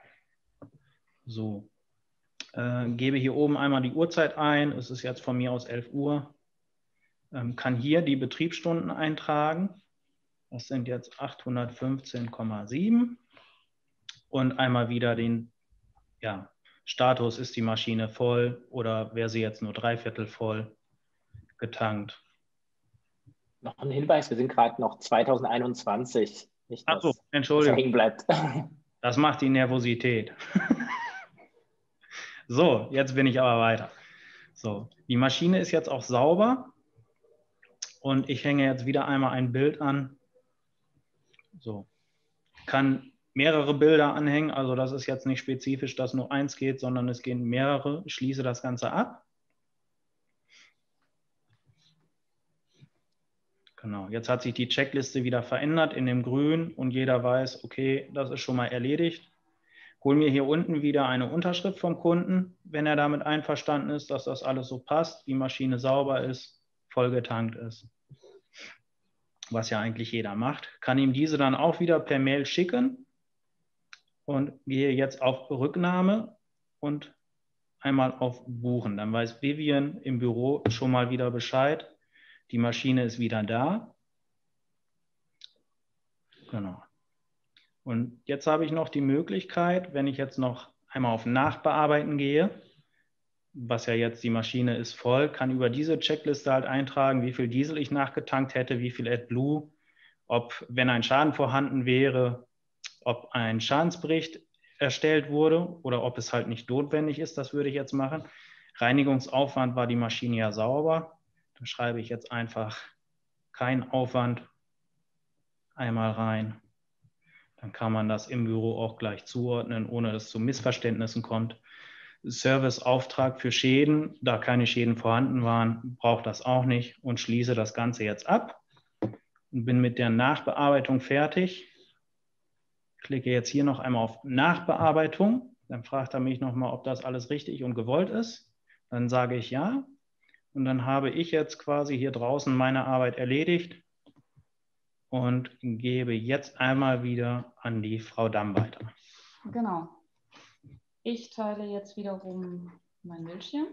So, äh, gebe hier oben einmal die Uhrzeit ein, es ist jetzt von mir aus elf Uhr. Ähm, kann hier die Betriebsstunden eintragen, das sind jetzt achthundertfünfzehn Komma sieben und einmal wieder den ja, Status, ist die Maschine voll oder wäre sie jetzt nur dreiviertel voll getankt. Noch ein Hinweis, wir sind gerade noch zweitausendeinundzwanzig. Nicht, dass Ach so, Entschuldigung. hängen bleibt. Das macht die Nervosität. So, jetzt bin ich aber weiter. So, die Maschine ist jetzt auch sauber und ich hänge jetzt wieder einmal ein Bild an. So, kann mehrere Bilder anhängen, also das ist jetzt nicht spezifisch, dass nur eins geht, sondern es gehen mehrere. Ich schließe das Ganze ab. Genau, jetzt hat sich die Checkliste wieder verändert in dem Grün und jeder weiß, okay, das ist schon mal erledigt. Hol mir hier unten wieder eine Unterschrift vom Kunden, wenn er damit einverstanden ist, dass das alles so passt, die Maschine sauber ist, vollgetankt ist. Was ja eigentlich jeder macht. Kann ihm diese dann auch wieder per Mail schicken und gehe jetzt auf Rücknahme und einmal auf Buchen. Dann weiß Vivian im Büro schon mal wieder Bescheid. Die Maschine ist wieder da. Genau. Und jetzt habe ich noch die Möglichkeit, wenn ich jetzt noch einmal auf Nachbearbeiten gehe, was ja jetzt die Maschine ist voll, kann über diese Checkliste halt eintragen, wie viel Diesel ich nachgetankt hätte, wie viel AdBlue, ob, wenn ein Schaden vorhanden wäre, ob ein Schadensbericht erstellt wurde oder ob es halt nicht notwendig ist, das würde ich jetzt machen. Reinigungsaufwand war die Maschine ja sauber. Da schreibe ich jetzt einfach kein Aufwand einmal rein. Dann kann man das im Büro auch gleich zuordnen, ohne dass es zu Missverständnissen kommt. Serviceauftrag für Schäden, da keine Schäden vorhanden waren, braucht das auch nicht und schließe das Ganze jetzt ab und bin mit der Nachbearbeitung fertig. Klicke jetzt hier noch einmal auf Nachbearbeitung. Dann fragt er mich nochmal, ob das alles richtig und gewollt ist. Dann sage ich ja. Und dann habe ich jetzt quasi hier draußen meine Arbeit erledigt und gebe jetzt einmal wieder an die Frau Damm weiter. Genau. Ich teile jetzt wiederum mein Bildschirm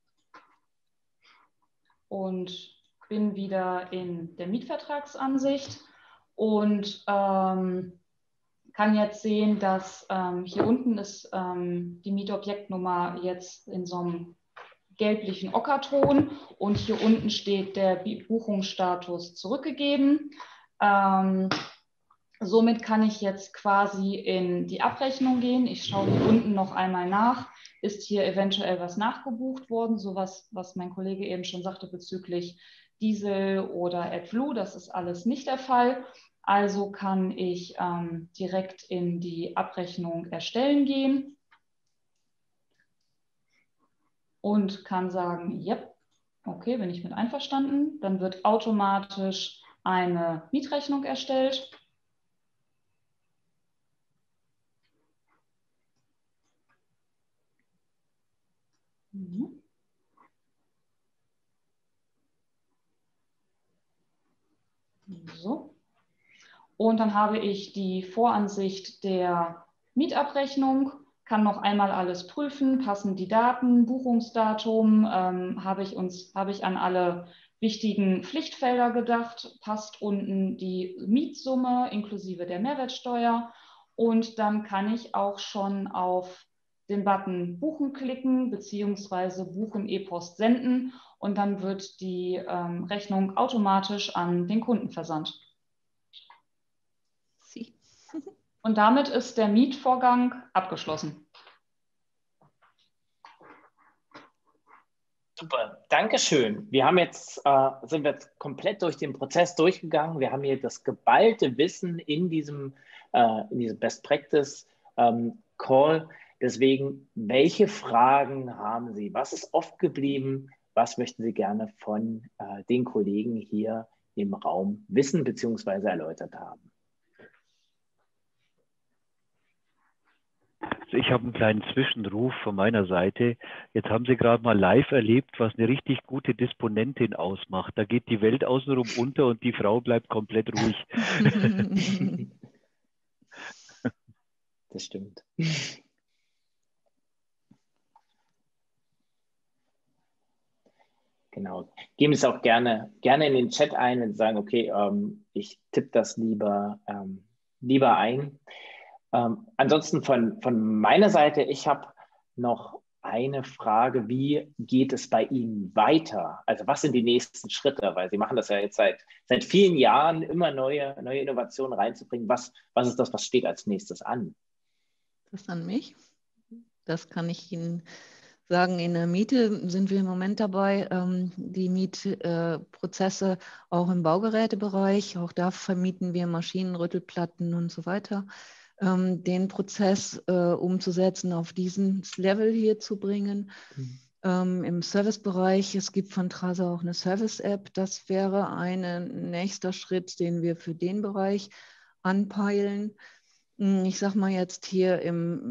und bin wieder in der Mietvertragsansicht und ähm, kann jetzt sehen, dass ähm, hier unten ist ähm, die Mietobjektnummer jetzt in so einem gelblichen Ockerton und hier unten steht der Buchungsstatus zurückgegeben. Ähm, somit kann ich jetzt quasi in die Abrechnung gehen. Ich schaue hier unten noch einmal nach. Ist hier eventuell was nachgebucht worden? Sowas, was mein Kollege eben schon sagte bezüglich Diesel oder AdBlue. Das ist alles nicht der Fall. Also kann ich ähm, direkt in die Abrechnung erstellen gehen und kann sagen, yep, Okay, bin ich mit einverstanden. Dann wird automatisch eine Mietrechnung erstellt. Mhm. So. Und dann habe ich die Voransicht der Mietabrechnung, kann noch einmal alles prüfen, passen die Daten, Buchungsdatum, ähm, habe ich, uns, habe ich an alle wichtigen Pflichtfelder gedacht, passt unten die Mietsumme inklusive der Mehrwertsteuer und dann kann ich auch schon auf den Button Buchen klicken beziehungsweise Buchen E-Post senden und dann wird die ähm, Rechnung automatisch an den Kunden versandt. Sie. Und damit ist der Mietvorgang abgeschlossen. Super, Dankeschön. Wir haben jetzt, äh, sind wir jetzt komplett durch den Prozess durchgegangen. Wir haben hier das geballte Wissen in diesem, äh, in diesem Best Practice ähm, Call. Deswegen, welche Fragen haben Sie? Was ist oft geblieben? Was möchten Sie gerne von äh, den Kollegen hier im Raum wissen bzw. erläutert haben? Ich habe einen kleinen Zwischenruf von meiner Seite. Jetzt haben Sie gerade mal live erlebt, was eine richtig gute Disponentin ausmacht. Da geht die Welt außenrum unter und die Frau bleibt komplett ruhig. Das stimmt. Genau. Geben Sie es auch gerne, gerne in den Chat ein, wenn Sie sagen, okay, ähm, ich tippe das lieber, ähm, lieber ein. Ähm, ansonsten von, von meiner Seite, ich habe noch eine Frage, wie geht es bei Ihnen weiter? Also was sind die nächsten Schritte? Weil Sie machen das ja jetzt seit, seit vielen Jahren, immer neue, neue Innovationen reinzubringen. Was, was ist das, was steht als nächstes an? Das an mich. Das kann ich Ihnen sagen. In der Miete sind wir im Moment dabei, ähm, die Mietprozesse äh, auch im Baugerätebereich, auch da vermieten wir Maschinen, Rüttelplatten und so weiter, ähm, den Prozess äh, umzusetzen, auf diesen Level hier zu bringen. Mhm. Ähm, Im Servicebereich, es gibt von Trasa auch eine Service-App, das wäre ein nächster Schritt, den wir für den Bereich anpeilen. Ich sage mal jetzt hier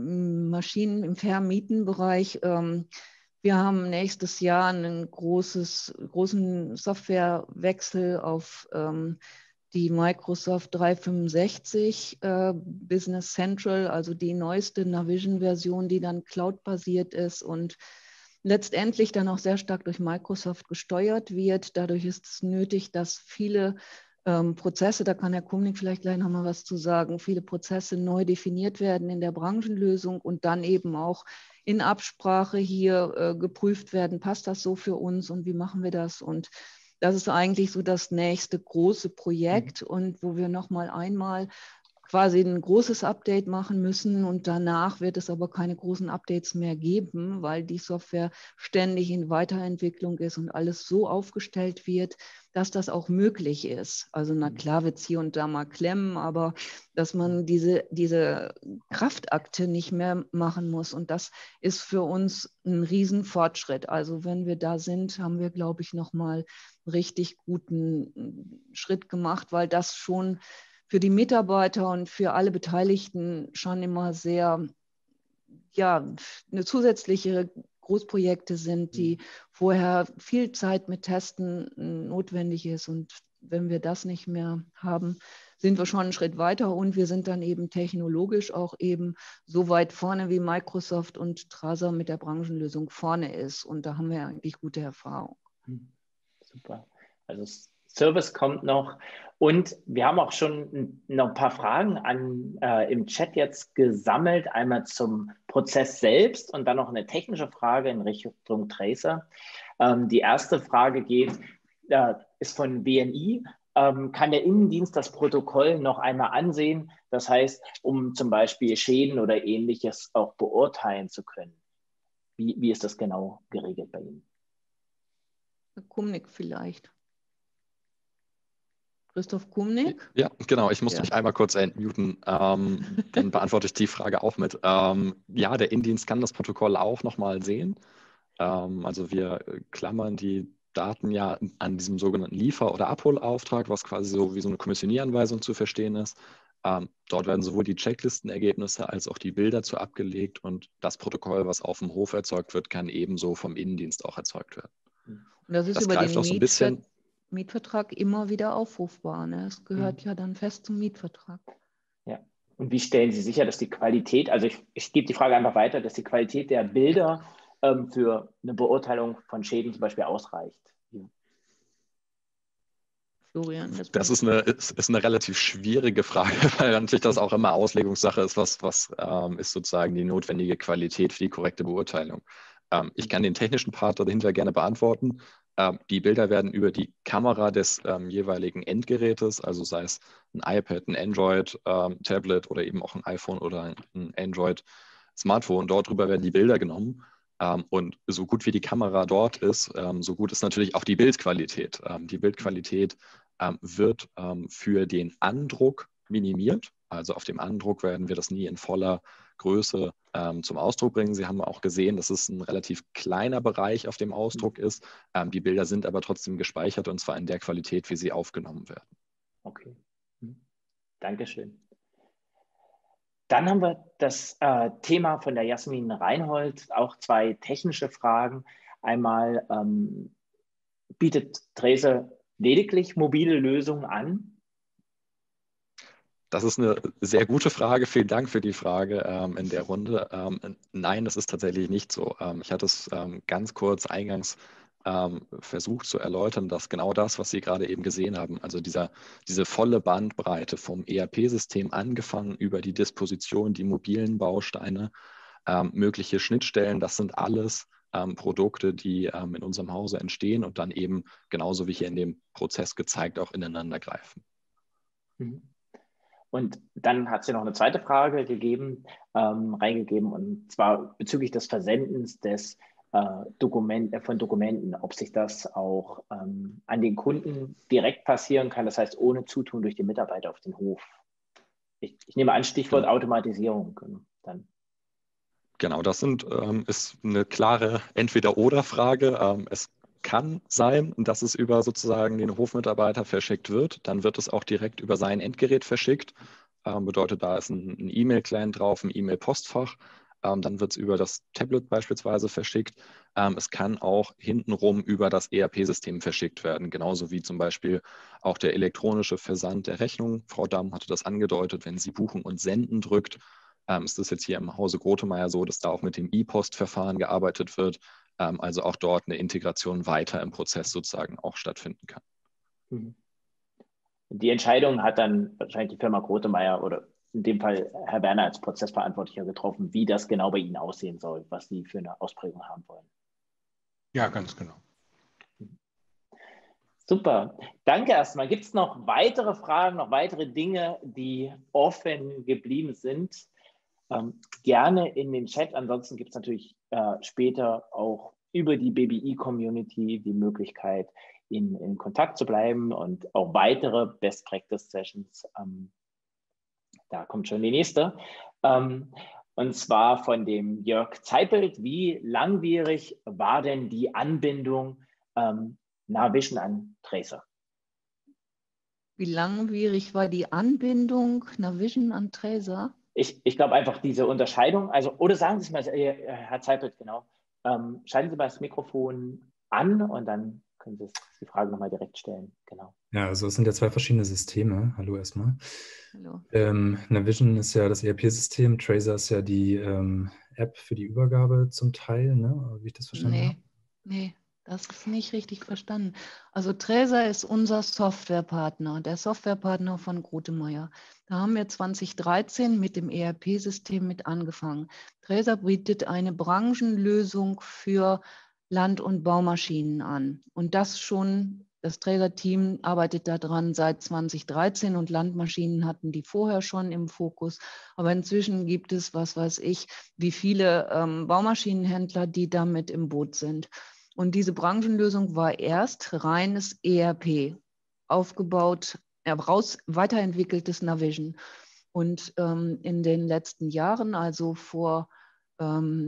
im Maschinen-, im Vermietenbereich, ähm, wir haben nächstes Jahr einen großes, großen Softwarewechsel auf ähm, die Microsoft dreihundertfünfundsechzig äh, Business Central, also die neueste Navision-Version, die dann cloud-basiert ist und letztendlich dann auch sehr stark durch Microsoft gesteuert wird. Dadurch ist es nötig, dass viele ähm, Prozesse, da kann Herr Kumnick vielleicht gleich noch mal was zu sagen, viele Prozesse neu definiert werden in der Branchenlösung und dann eben auch in Absprache hier äh, geprüft werden, passt das so für uns und wie machen wir das? Und das ist eigentlich so das nächste große Projekt, mhm. und wo wir noch mal einmal quasi ein großes Update machen müssen und danach wird es aber keine großen Updates mehr geben, weil die Software ständig in Weiterentwicklung ist und alles so aufgestellt wird, dass das auch möglich ist. Also na klar wird es hier und da mal klemmen, aber dass man diese, diese Kraftakte nicht mehr machen muss und das ist für uns ein Riesenfortschritt. Also wenn wir da sind, haben wir, glaube ich, nochmal einen richtig guten Schritt gemacht, weil das schon für die Mitarbeiter und für alle Beteiligten schon immer sehr, ja, eine zusätzliche Großprojekte sind, die vorher viel Zeit mit Testen notwendig ist. Und wenn wir das nicht mehr haben, sind wir schon einen Schritt weiter und wir sind dann eben technologisch auch eben so weit vorne, wie Microsoft und Trasa mit der Branchenlösung vorne ist. Und da haben wir eigentlich gute Erfahrung. Super. Also Service kommt noch. Und wir haben auch schon noch ein paar Fragen an, äh, im Chat jetzt gesammelt. Einmal zum Prozess selbst und dann noch eine technische Frage in Richtung Tracer. Ähm, die erste Frage geht, äh, ist von B N I. Ähm, kann der Innendienst das Protokoll noch einmal ansehen? Das heißt, um zum Beispiel Schäden oder Ähnliches auch beurteilen zu können. Wie, wie ist das genau geregelt bei Ihnen? Herr Kumnick vielleicht. Christoph Kumnick? Ja, genau. Ich muss ja. mich einmal kurz entmuten. Ähm, dann beantworte ich die Frage auch mit. Ähm, ja, der Innendienst kann das Protokoll auch nochmal sehen. Ähm, also wir klammern die starten ja an diesem sogenannten Liefer- oder Abholauftrag, was quasi so wie so eine Kommissionieranweisung zu verstehen ist. Ähm, dort werden sowohl die Checklistenergebnisse als auch die Bilder zu abgelegt und das Protokoll, was auf dem Hof erzeugt wird, kann ebenso vom Innendienst auch erzeugt werden. Und das ist das über greift den auch so ein Mietver bisschen. Mietvertrag immer wieder aufrufbar. Ne? Es gehört Mhm. ja dann fest zum Mietvertrag. Ja. Und wie stellen Sie sicher, dass die Qualität, also ich, ich gebe die Frage einfach weiter, dass die Qualität der Bilder ähm, für eine Beurteilung von Schäden zum Beispiel ausreicht? Florian, das, Das ist eine, ist, ist eine relativ schwierige Frage, weil natürlich das auch immer Auslegungssache ist, was, was ähm, ist sozusagen die notwendige Qualität für die korrekte Beurteilung. Ähm, ich kann den technischen Part dahinter gerne beantworten. Ähm, die Bilder werden über die Kamera des ähm, jeweiligen Endgerätes, also sei es ein iPad, ein Android-Tablet ähm, oder eben auch ein iPhone oder ein Android-Smartphone, dort drüber werden die Bilder genommen. Um, und so gut wie die Kamera dort ist, um, so gut ist natürlich auch die Bildqualität. Um, die Bildqualität um, wird um, für den Andruck minimiert. Also auf dem Andruck werden wir das nie in voller Größe um, zum Ausdruck bringen. Sie haben auch gesehen, dass es ein relativ kleiner Bereich auf dem Ausdruck ist. Um, die Bilder sind aber trotzdem gespeichert und zwar in der Qualität, wie sie aufgenommen werden. Okay, Dankeschön. Dann haben wir das äh, Thema von der Jasmin Reinhold, auch zwei technische Fragen. Einmal, ähm, bietet Trese lediglich mobile Lösungen an? Das ist eine sehr gute Frage. Vielen Dank für die Frage ähm, in der Runde. Ähm, nein, das ist tatsächlich nicht so. Ähm, ich hatte es ähm, ganz kurz eingangs ähm, versucht zu erläutern, dass genau das, was Sie gerade eben gesehen haben, also dieser, diese volle Bandbreite vom E R P-System angefangen über die Disposition, die mobilen Bausteine, ähm, mögliche Schnittstellen, das sind alles ähm, Produkte, die ähm, in unserem Hause entstehen und dann eben genauso wie hier in dem Prozess gezeigt auch ineinander greifen. Mhm. Und dann hat sie noch eine zweite Frage gegeben, ähm, reingegeben, und zwar bezüglich des Versendens des äh, Dokument, äh, von Dokumenten, ob sich das auch ähm, an den Kunden direkt passieren kann, das heißt ohne Zutun durch die Mitarbeiter auf den Hof. Ich, ich nehme an, Stichwort Genau. Automatisierung. Dann. Genau, das sind, ähm, ist eine klare Entweder-oder-Frage. Ähm, es kann sein, dass es über sozusagen den Hofmitarbeiter verschickt wird. Dann wird es auch direkt über sein Endgerät verschickt. Ähm, bedeutet, da ist ein, ein E-Mail-Client drauf, ein E-Mail-Postfach. Ähm, dann wird es über das Tablet beispielsweise verschickt. Ähm, es kann auch hintenrum über das E R P-System verschickt werden, genauso wie zum Beispiel auch der elektronische Versand der Rechnung. Frau Damm hatte das angedeutet, wenn sie Buchen und Senden drückt, ähm, ist es jetzt hier im Hause Grotemeyer so, dass da auch mit dem E-Post-Verfahren gearbeitet wird, ähm, also auch dort eine Integration weiter im Prozess sozusagen auch stattfinden kann. Mhm. Die Entscheidung hat dann wahrscheinlich die Firma Grotemeyer oder in dem Fall Herr Werner als Prozessverantwortlicher getroffen, wie das genau bei Ihnen aussehen soll, was Sie für eine Ausprägung haben wollen. Ja, ganz genau. Super. Danke erstmal. Gibt es noch weitere Fragen, noch weitere Dinge, die offen geblieben sind? Ähm, gerne in den Chat. Ansonsten gibt es natürlich äh, später auch über die B B I-Community die Möglichkeit, in, in Kontakt zu bleiben und auch weitere Best-Practice-Sessions. Ähm, da kommt schon die nächste. Ähm, und zwar von dem Jörg Zeipelt. Wie langwierig war denn die Anbindung ähm, Navision an Tracer? Wie langwierig war die Anbindung Navision an Tracer? Ich, ich glaube einfach diese Unterscheidung, also, oder sagen Sie es mal, äh, Herr Zeipelt, genau. Ähm, schalten Sie mal das Mikrofon an und dann können Sie die Frage nochmal direkt stellen. Genau. Ja, also es sind ja zwei verschiedene Systeme. Hallo erstmal. Hallo. Ähm, Navision ist ja das E R P-System, Tracer ist ja die ähm, App für die Übergabe zum Teil, ne? Wie ich das verstanden nee, habe. Nee, das ist nicht richtig verstanden. Also Tracer ist unser Softwarepartner, der Softwarepartner von Grotemeyer. Da haben wir zwanzig dreizehn mit dem E R P-System mit angefangen. Tracer bietet eine Branchenlösung für Land- und Baumaschinen an. Und das schon, das Tracer-Team arbeitet daran seit zwanzig dreizehn und Landmaschinen hatten die vorher schon im Fokus. Aber inzwischen gibt es, was weiß ich, wie viele ähm, Baumaschinenhändler, die damit im Boot sind. Und diese Branchenlösung war erst reines E R P, aufgebaut, heraus, weiterentwickeltes Navision. Und ähm, in den letzten Jahren, also vor ähm,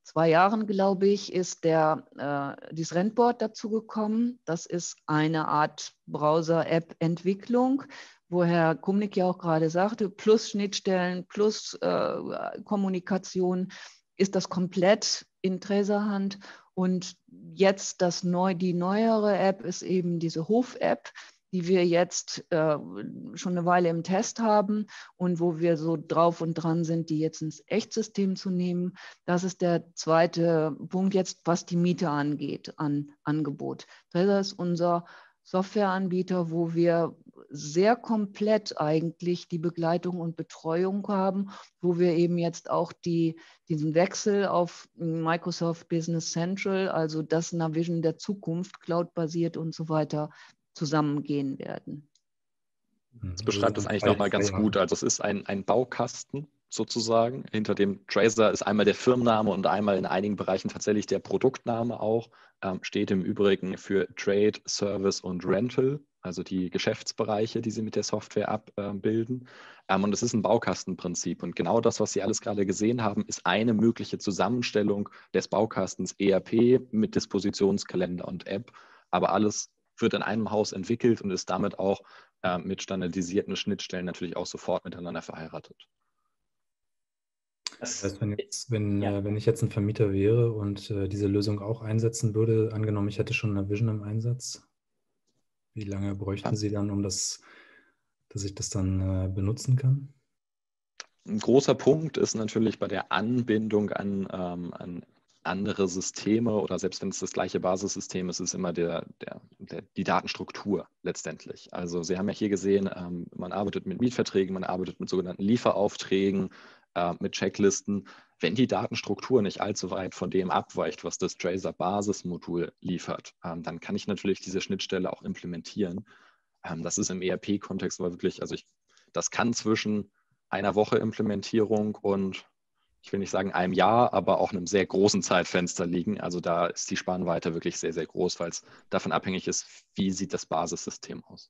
zwei Jahren, glaube ich, ist der, äh, dieses Rentboard dazugekommen. Das ist eine Art Browser-App-Entwicklung, wo Herr Kumnick ja auch gerade sagte, plus Schnittstellen, plus äh, Kommunikation, ist das komplett in Trezor-Hand. Und jetzt das neu, die neuere App ist eben diese Hof-App, die wir jetzt äh, schon eine Weile im Test haben und wo wir so drauf und dran sind, die jetzt ins Echtsystem zu nehmen. Das ist der zweite Punkt jetzt, was die Miete angeht, an Angebot. Trezor ist unser Softwareanbieter, wo wir sehr komplett eigentlich die Begleitung und Betreuung haben, wo wir eben jetzt auch die, diesen Wechsel auf Microsoft Business Central, also das Navision der Zukunft, cloud-basiert und so weiter, zusammengehen werden. Das beschreibt das eigentlich nochmal ganz gut. Also es ist ein, ein Baukasten sozusagen. Hinter dem Trezor ist einmal der Firmenname und einmal in einigen Bereichen tatsächlich der Produktname auch. Ähm, steht im Übrigen für Trade, Service und Rental, also die Geschäftsbereiche, die Sie mit der Software abbilden. Ähm, und es ist ein Baukastenprinzip. Und genau das, was Sie alles gerade gesehen haben, ist eine mögliche Zusammenstellung des Baukastens E R P mit Dispositionskalender und App. Aber alles wird in einem Haus entwickelt und ist damit auch äh, mit standardisierten Schnittstellen natürlich auch sofort miteinander verheiratet. Das heißt, wenn, jetzt, wenn, ja. äh, wenn ich jetzt ein Vermieter wäre und äh, diese Lösung auch einsetzen würde, angenommen, ich hätte schon Navision im Einsatz, wie lange bräuchten ja. Sie dann, um das, dass ich das dann äh, benutzen kann? Ein großer Punkt ist natürlich bei der Anbindung an, ähm, an andere Systeme oder selbst wenn es das gleiche Basissystem ist, ist immer der, der, der, die Datenstruktur letztendlich. Also Sie haben ja hier gesehen, ähm, man arbeitet mit Mietverträgen, man arbeitet mit sogenannten Lieferaufträgen, äh, mit Checklisten. Wenn die Datenstruktur nicht allzu weit von dem abweicht, was das Trezor-Basismodul liefert, ähm, dann kann ich natürlich diese Schnittstelle auch implementieren. Ähm, das ist im E R P-Kontext aber wirklich, also ich, das kann zwischen einer Woche Implementierung und ich will nicht sagen einem Jahr, aber auch einem sehr großen Zeitfenster liegen. Also da ist die Spannweite wirklich sehr, sehr groß, weil es davon abhängig ist, wie sieht das Basissystem aus.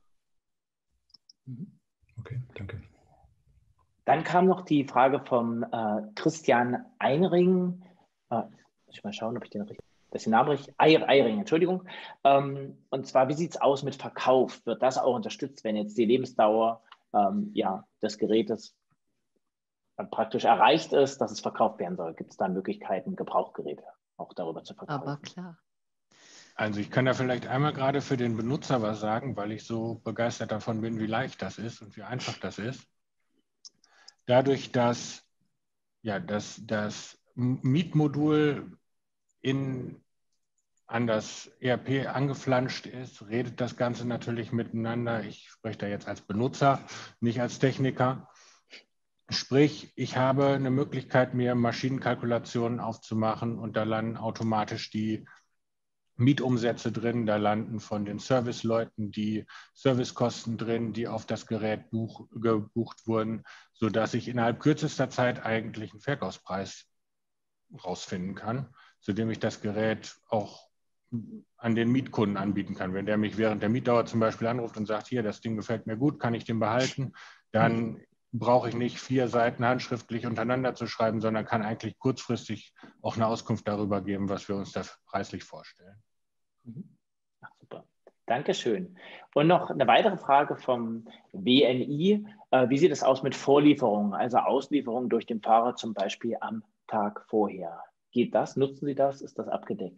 Okay, danke. Dann kam noch die Frage vom äh, Christian Einring. Äh, muss ich mal schauen, ob ich den richtig, das ist den Namen richtig, Eiring, Entschuldigung. Ähm, und zwar, wie sieht es aus mit Verkauf? Wird das auch unterstützt, wenn jetzt die Lebensdauer ähm, ja, des Gerätes praktisch erreicht ist, dass es verkauft werden soll? Gibt es da Möglichkeiten, Gebrauchgeräte auch darüber zu verkaufen? Aber klar. Also ich kann da vielleicht einmal gerade für den Benutzer was sagen, weil ich so begeistert davon bin, wie leicht das ist und wie einfach das ist. Dadurch, dass ja, das, das Mietmodul in, an das E R P angeflanscht ist, redet das Ganze natürlich miteinander. Ich spreche da jetzt als Benutzer, nicht als Techniker. Sprich, ich habe eine Möglichkeit, mir Maschinenkalkulationen aufzumachen und da landen automatisch die Mietumsätze drin, da landen von den Serviceleuten die Servicekosten drin, die auf das Gerät buch, gebucht wurden, sodass ich innerhalb kürzester Zeit eigentlich einen Verkaufspreis rausfinden kann, zu dem ich das Gerät auch an den Mietkunden anbieten kann. Wenn der mich während der Mietdauer zum Beispiel anruft und sagt, hier, das Ding gefällt mir gut, kann ich den behalten, dann brauche ich nicht vier Seiten handschriftlich untereinander zu schreiben, sondern kann eigentlich kurzfristig auch eine Auskunft darüber geben, was wir uns da preislich vorstellen. Ach, super. Dankeschön. Und noch eine weitere Frage vom B N I. Äh, wie sieht es aus mit Vorlieferungen, also Auslieferungen durch den Fahrer zum Beispiel am Tag vorher? Geht das? Nutzen Sie das? Ist das abgedeckt?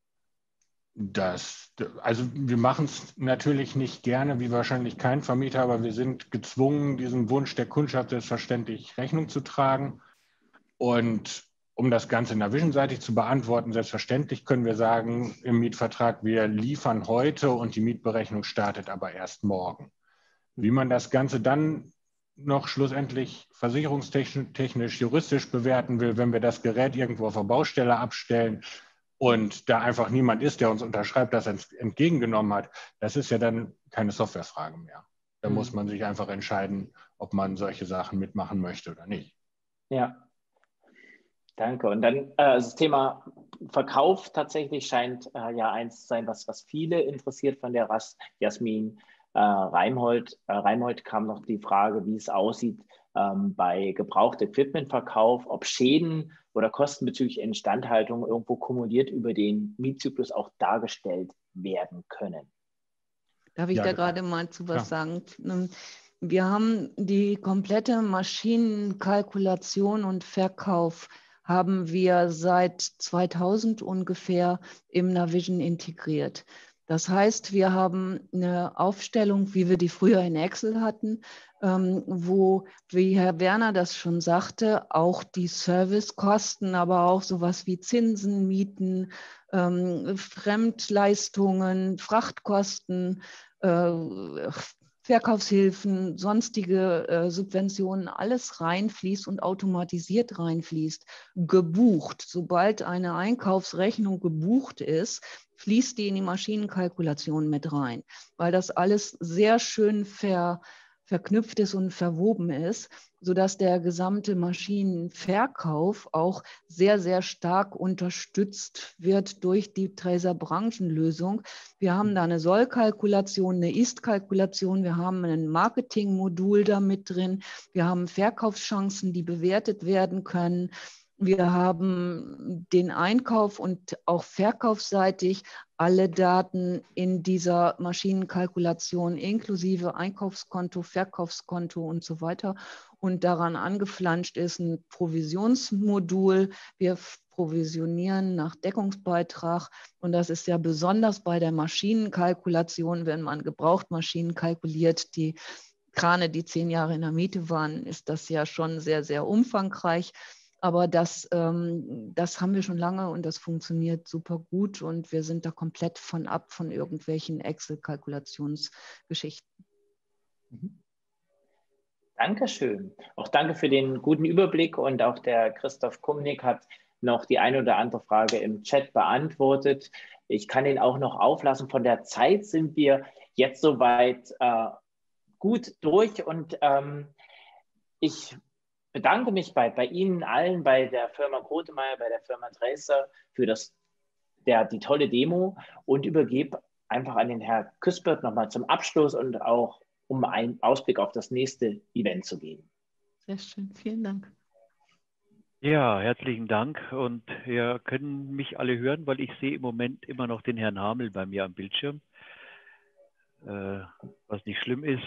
Das, also wir machen es natürlich nicht gerne, wie wahrscheinlich kein Vermieter, aber wir sind gezwungen, diesem Wunsch der Kundschaft selbstverständlich Rechnung zu tragen. Und um das Ganze Navision-seitig zu beantworten, selbstverständlich können wir sagen im Mietvertrag, wir liefern heute und die Mietberechnung startet aber erst morgen. Wie man das Ganze dann noch schlussendlich versicherungstechnisch, juristisch bewerten will, wenn wir das Gerät irgendwo auf der Baustelle abstellen, und da einfach niemand ist, der uns unterschreibt, dass er es entgegengenommen hat, das ist ja dann keine Softwarefrage mehr. Da mhm. muss man sich einfach entscheiden, ob man solche Sachen mitmachen möchte oder nicht. Ja, danke. Und dann äh, das Thema Verkauf tatsächlich scheint äh, ja eins zu sein, was, was viele interessiert von der Ras Jasmin. äh, Reimhold, äh, Reimhold kam noch die Frage, wie es aussieht ähm, bei gebrauchtem Equipmentverkauf, ob Schäden oder Kosten bezüglich Instandhaltung irgendwo kumuliert über den Mietzyklus auch dargestellt werden können. Darf ich Ja, da genau. gerade mal zu was Ja. sagen? Wir haben die komplette Maschinenkalkulation und Verkauf haben wir seit zweitausend ungefähr im Navision integriert. Das heißt, wir haben eine Aufstellung, wie wir die früher in Excel hatten, ähm, wo, wie Herr Werner das schon sagte, auch die Servicekosten, aber auch sowas wie Zinsen, Mieten, ähm, Fremdleistungen, Frachtkosten, äh, Verkaufshilfen, sonstige äh, Subventionen, alles reinfließt und automatisiert reinfließt, gebucht. Sobald eine Einkaufsrechnung gebucht ist, fließt die in die Maschinenkalkulation mit rein, weil das alles sehr schön ver, verknüpft ist und verwoben ist, sodass der gesamte Maschinenverkauf auch sehr, sehr stark unterstützt wird durch die Tracer Branchenlösung. Wir haben da eine Soll-Kalkulation, eine Ist-Kalkulation, wir haben ein Marketing-Modul da mit drin, wir haben Verkaufschancen, die bewertet werden können. Wir haben den Einkauf und auch verkaufsseitig alle Daten in dieser Maschinenkalkulation inklusive Einkaufskonto, Verkaufskonto und so weiter. Und daran angeflanscht ist ein Provisionsmodul. Wir provisionieren nach Deckungsbeitrag. Und das ist ja besonders bei der Maschinenkalkulation, wenn man Gebrauchtmaschinen kalkuliert, die Krane, die zehn Jahre in der Miete waren, ist das ja schon sehr, sehr umfangreich. Aber das, ähm, das haben wir schon lange und das funktioniert super gut und wir sind da komplett von ab von irgendwelchen Excel-Kalkulationsgeschichten. Dankeschön. Auch danke für den guten Überblick und auch der Christoph Kumnick hat noch die eine oder andere Frage im Chat beantwortet. Ich kann ihn auch noch auflassen. Von der Zeit sind wir jetzt soweit äh, gut durch und ähm, ich bedanke mich bei, bei Ihnen allen, bei der Firma Grotemeyer, bei der Firma Tracer für das, der, die tolle Demo und übergebe einfach an den Herrn Küspert nochmal zum Abschluss und auch um einen Ausblick auf das nächste Event zu geben. Sehr schön, vielen Dank. Ja, herzlichen Dank und ihr können mich alle hören, weil ich sehe im Moment immer noch den Herrn Hamel bei mir am Bildschirm, äh, was nicht schlimm ist.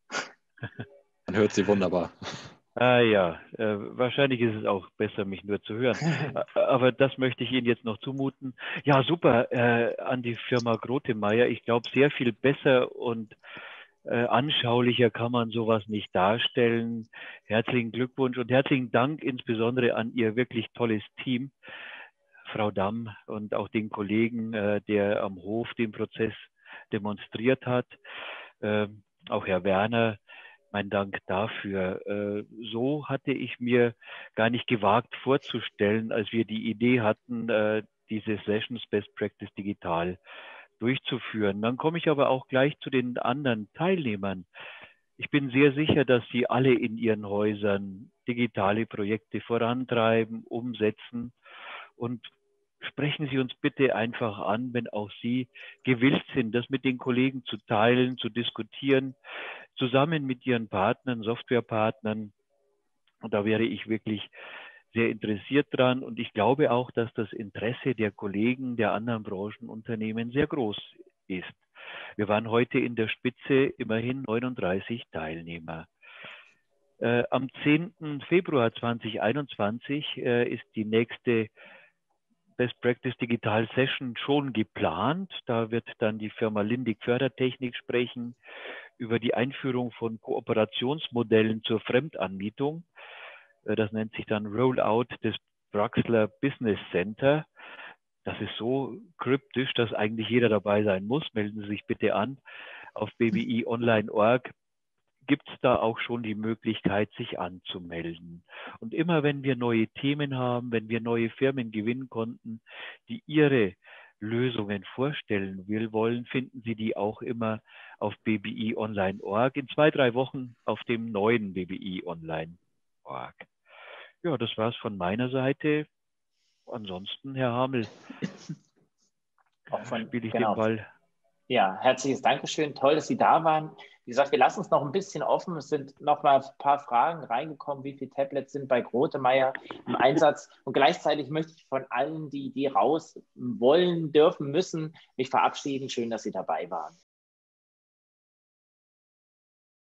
Man hört Sie wunderbar. Ah ja, äh, wahrscheinlich ist es auch besser, mich nur zu hören. Aber das möchte ich Ihnen jetzt noch zumuten. Ja, super, äh, an die Firma Grotemeyer. Ich glaube, sehr viel besser und äh, anschaulicher kann man sowas nicht darstellen. Herzlichen Glückwunsch und herzlichen Dank insbesondere an Ihr wirklich tolles Team, Frau Damm und auch den Kollegen, äh, der am Hof den Prozess demonstriert hat. Äh, auch Herr Werner. Mein Dank dafür. So hatte ich mir gar nicht gewagt vorzustellen, als wir die Idee hatten, diese Sessions Best Practice digital durchzuführen. Dann komme ich aber auch gleich zu den anderen Teilnehmern. Ich bin sehr sicher, dass Sie alle in Ihren Häusern digitale Projekte vorantreiben, umsetzen und sprechen Sie uns bitte einfach an, wenn auch Sie gewillt sind, das mit den Kollegen zu teilen, zu diskutieren, zusammen mit Ihren Partnern, Softwarepartnern. Und da wäre ich wirklich sehr interessiert dran. Und ich glaube auch, dass das Interesse der Kollegen der anderen Branchenunternehmen sehr groß ist. Wir waren heute in der Spitze immerhin neununddreißig Teilnehmer. Äh, am zehnten Februar zweitausendeinundzwanzig äh, ist die nächste Best Practice Digital Session schon geplant. Da wird dann die Firma Lindig Fördertechnik sprechen über die Einführung von Kooperationsmodellen zur Fremdanmietung. Das nennt sich dann Rollout des Draxler Business Center. Das ist so kryptisch, dass eigentlich jeder dabei sein muss. Melden Sie sich bitte an. Auf b b i online punkt org gibt es da auch schon die Möglichkeit, sich anzumelden. Und immer wenn wir neue Themen haben, wenn wir neue Firmen gewinnen konnten, die ihre Lösungen vorstellen will, wollen, finden Sie die auch immer auf b b i online punkt org, in zwei, drei Wochen auf dem neuen b b i online punkt org. Ja, das war es von meiner Seite. Ansonsten, Herr Hamel, auch von, spiele ich genau. den Ball Ja, herzliches Dankeschön. Toll, dass Sie da waren. Wie gesagt, wir lassen es noch ein bisschen offen. Es sind noch mal ein paar Fragen reingekommen. Wie viele Tablets sind bei Grotemeyer im Einsatz? Und gleichzeitig möchte ich von allen, die, die raus wollen, dürfen, müssen, mich verabschieden. Schön, dass Sie dabei waren.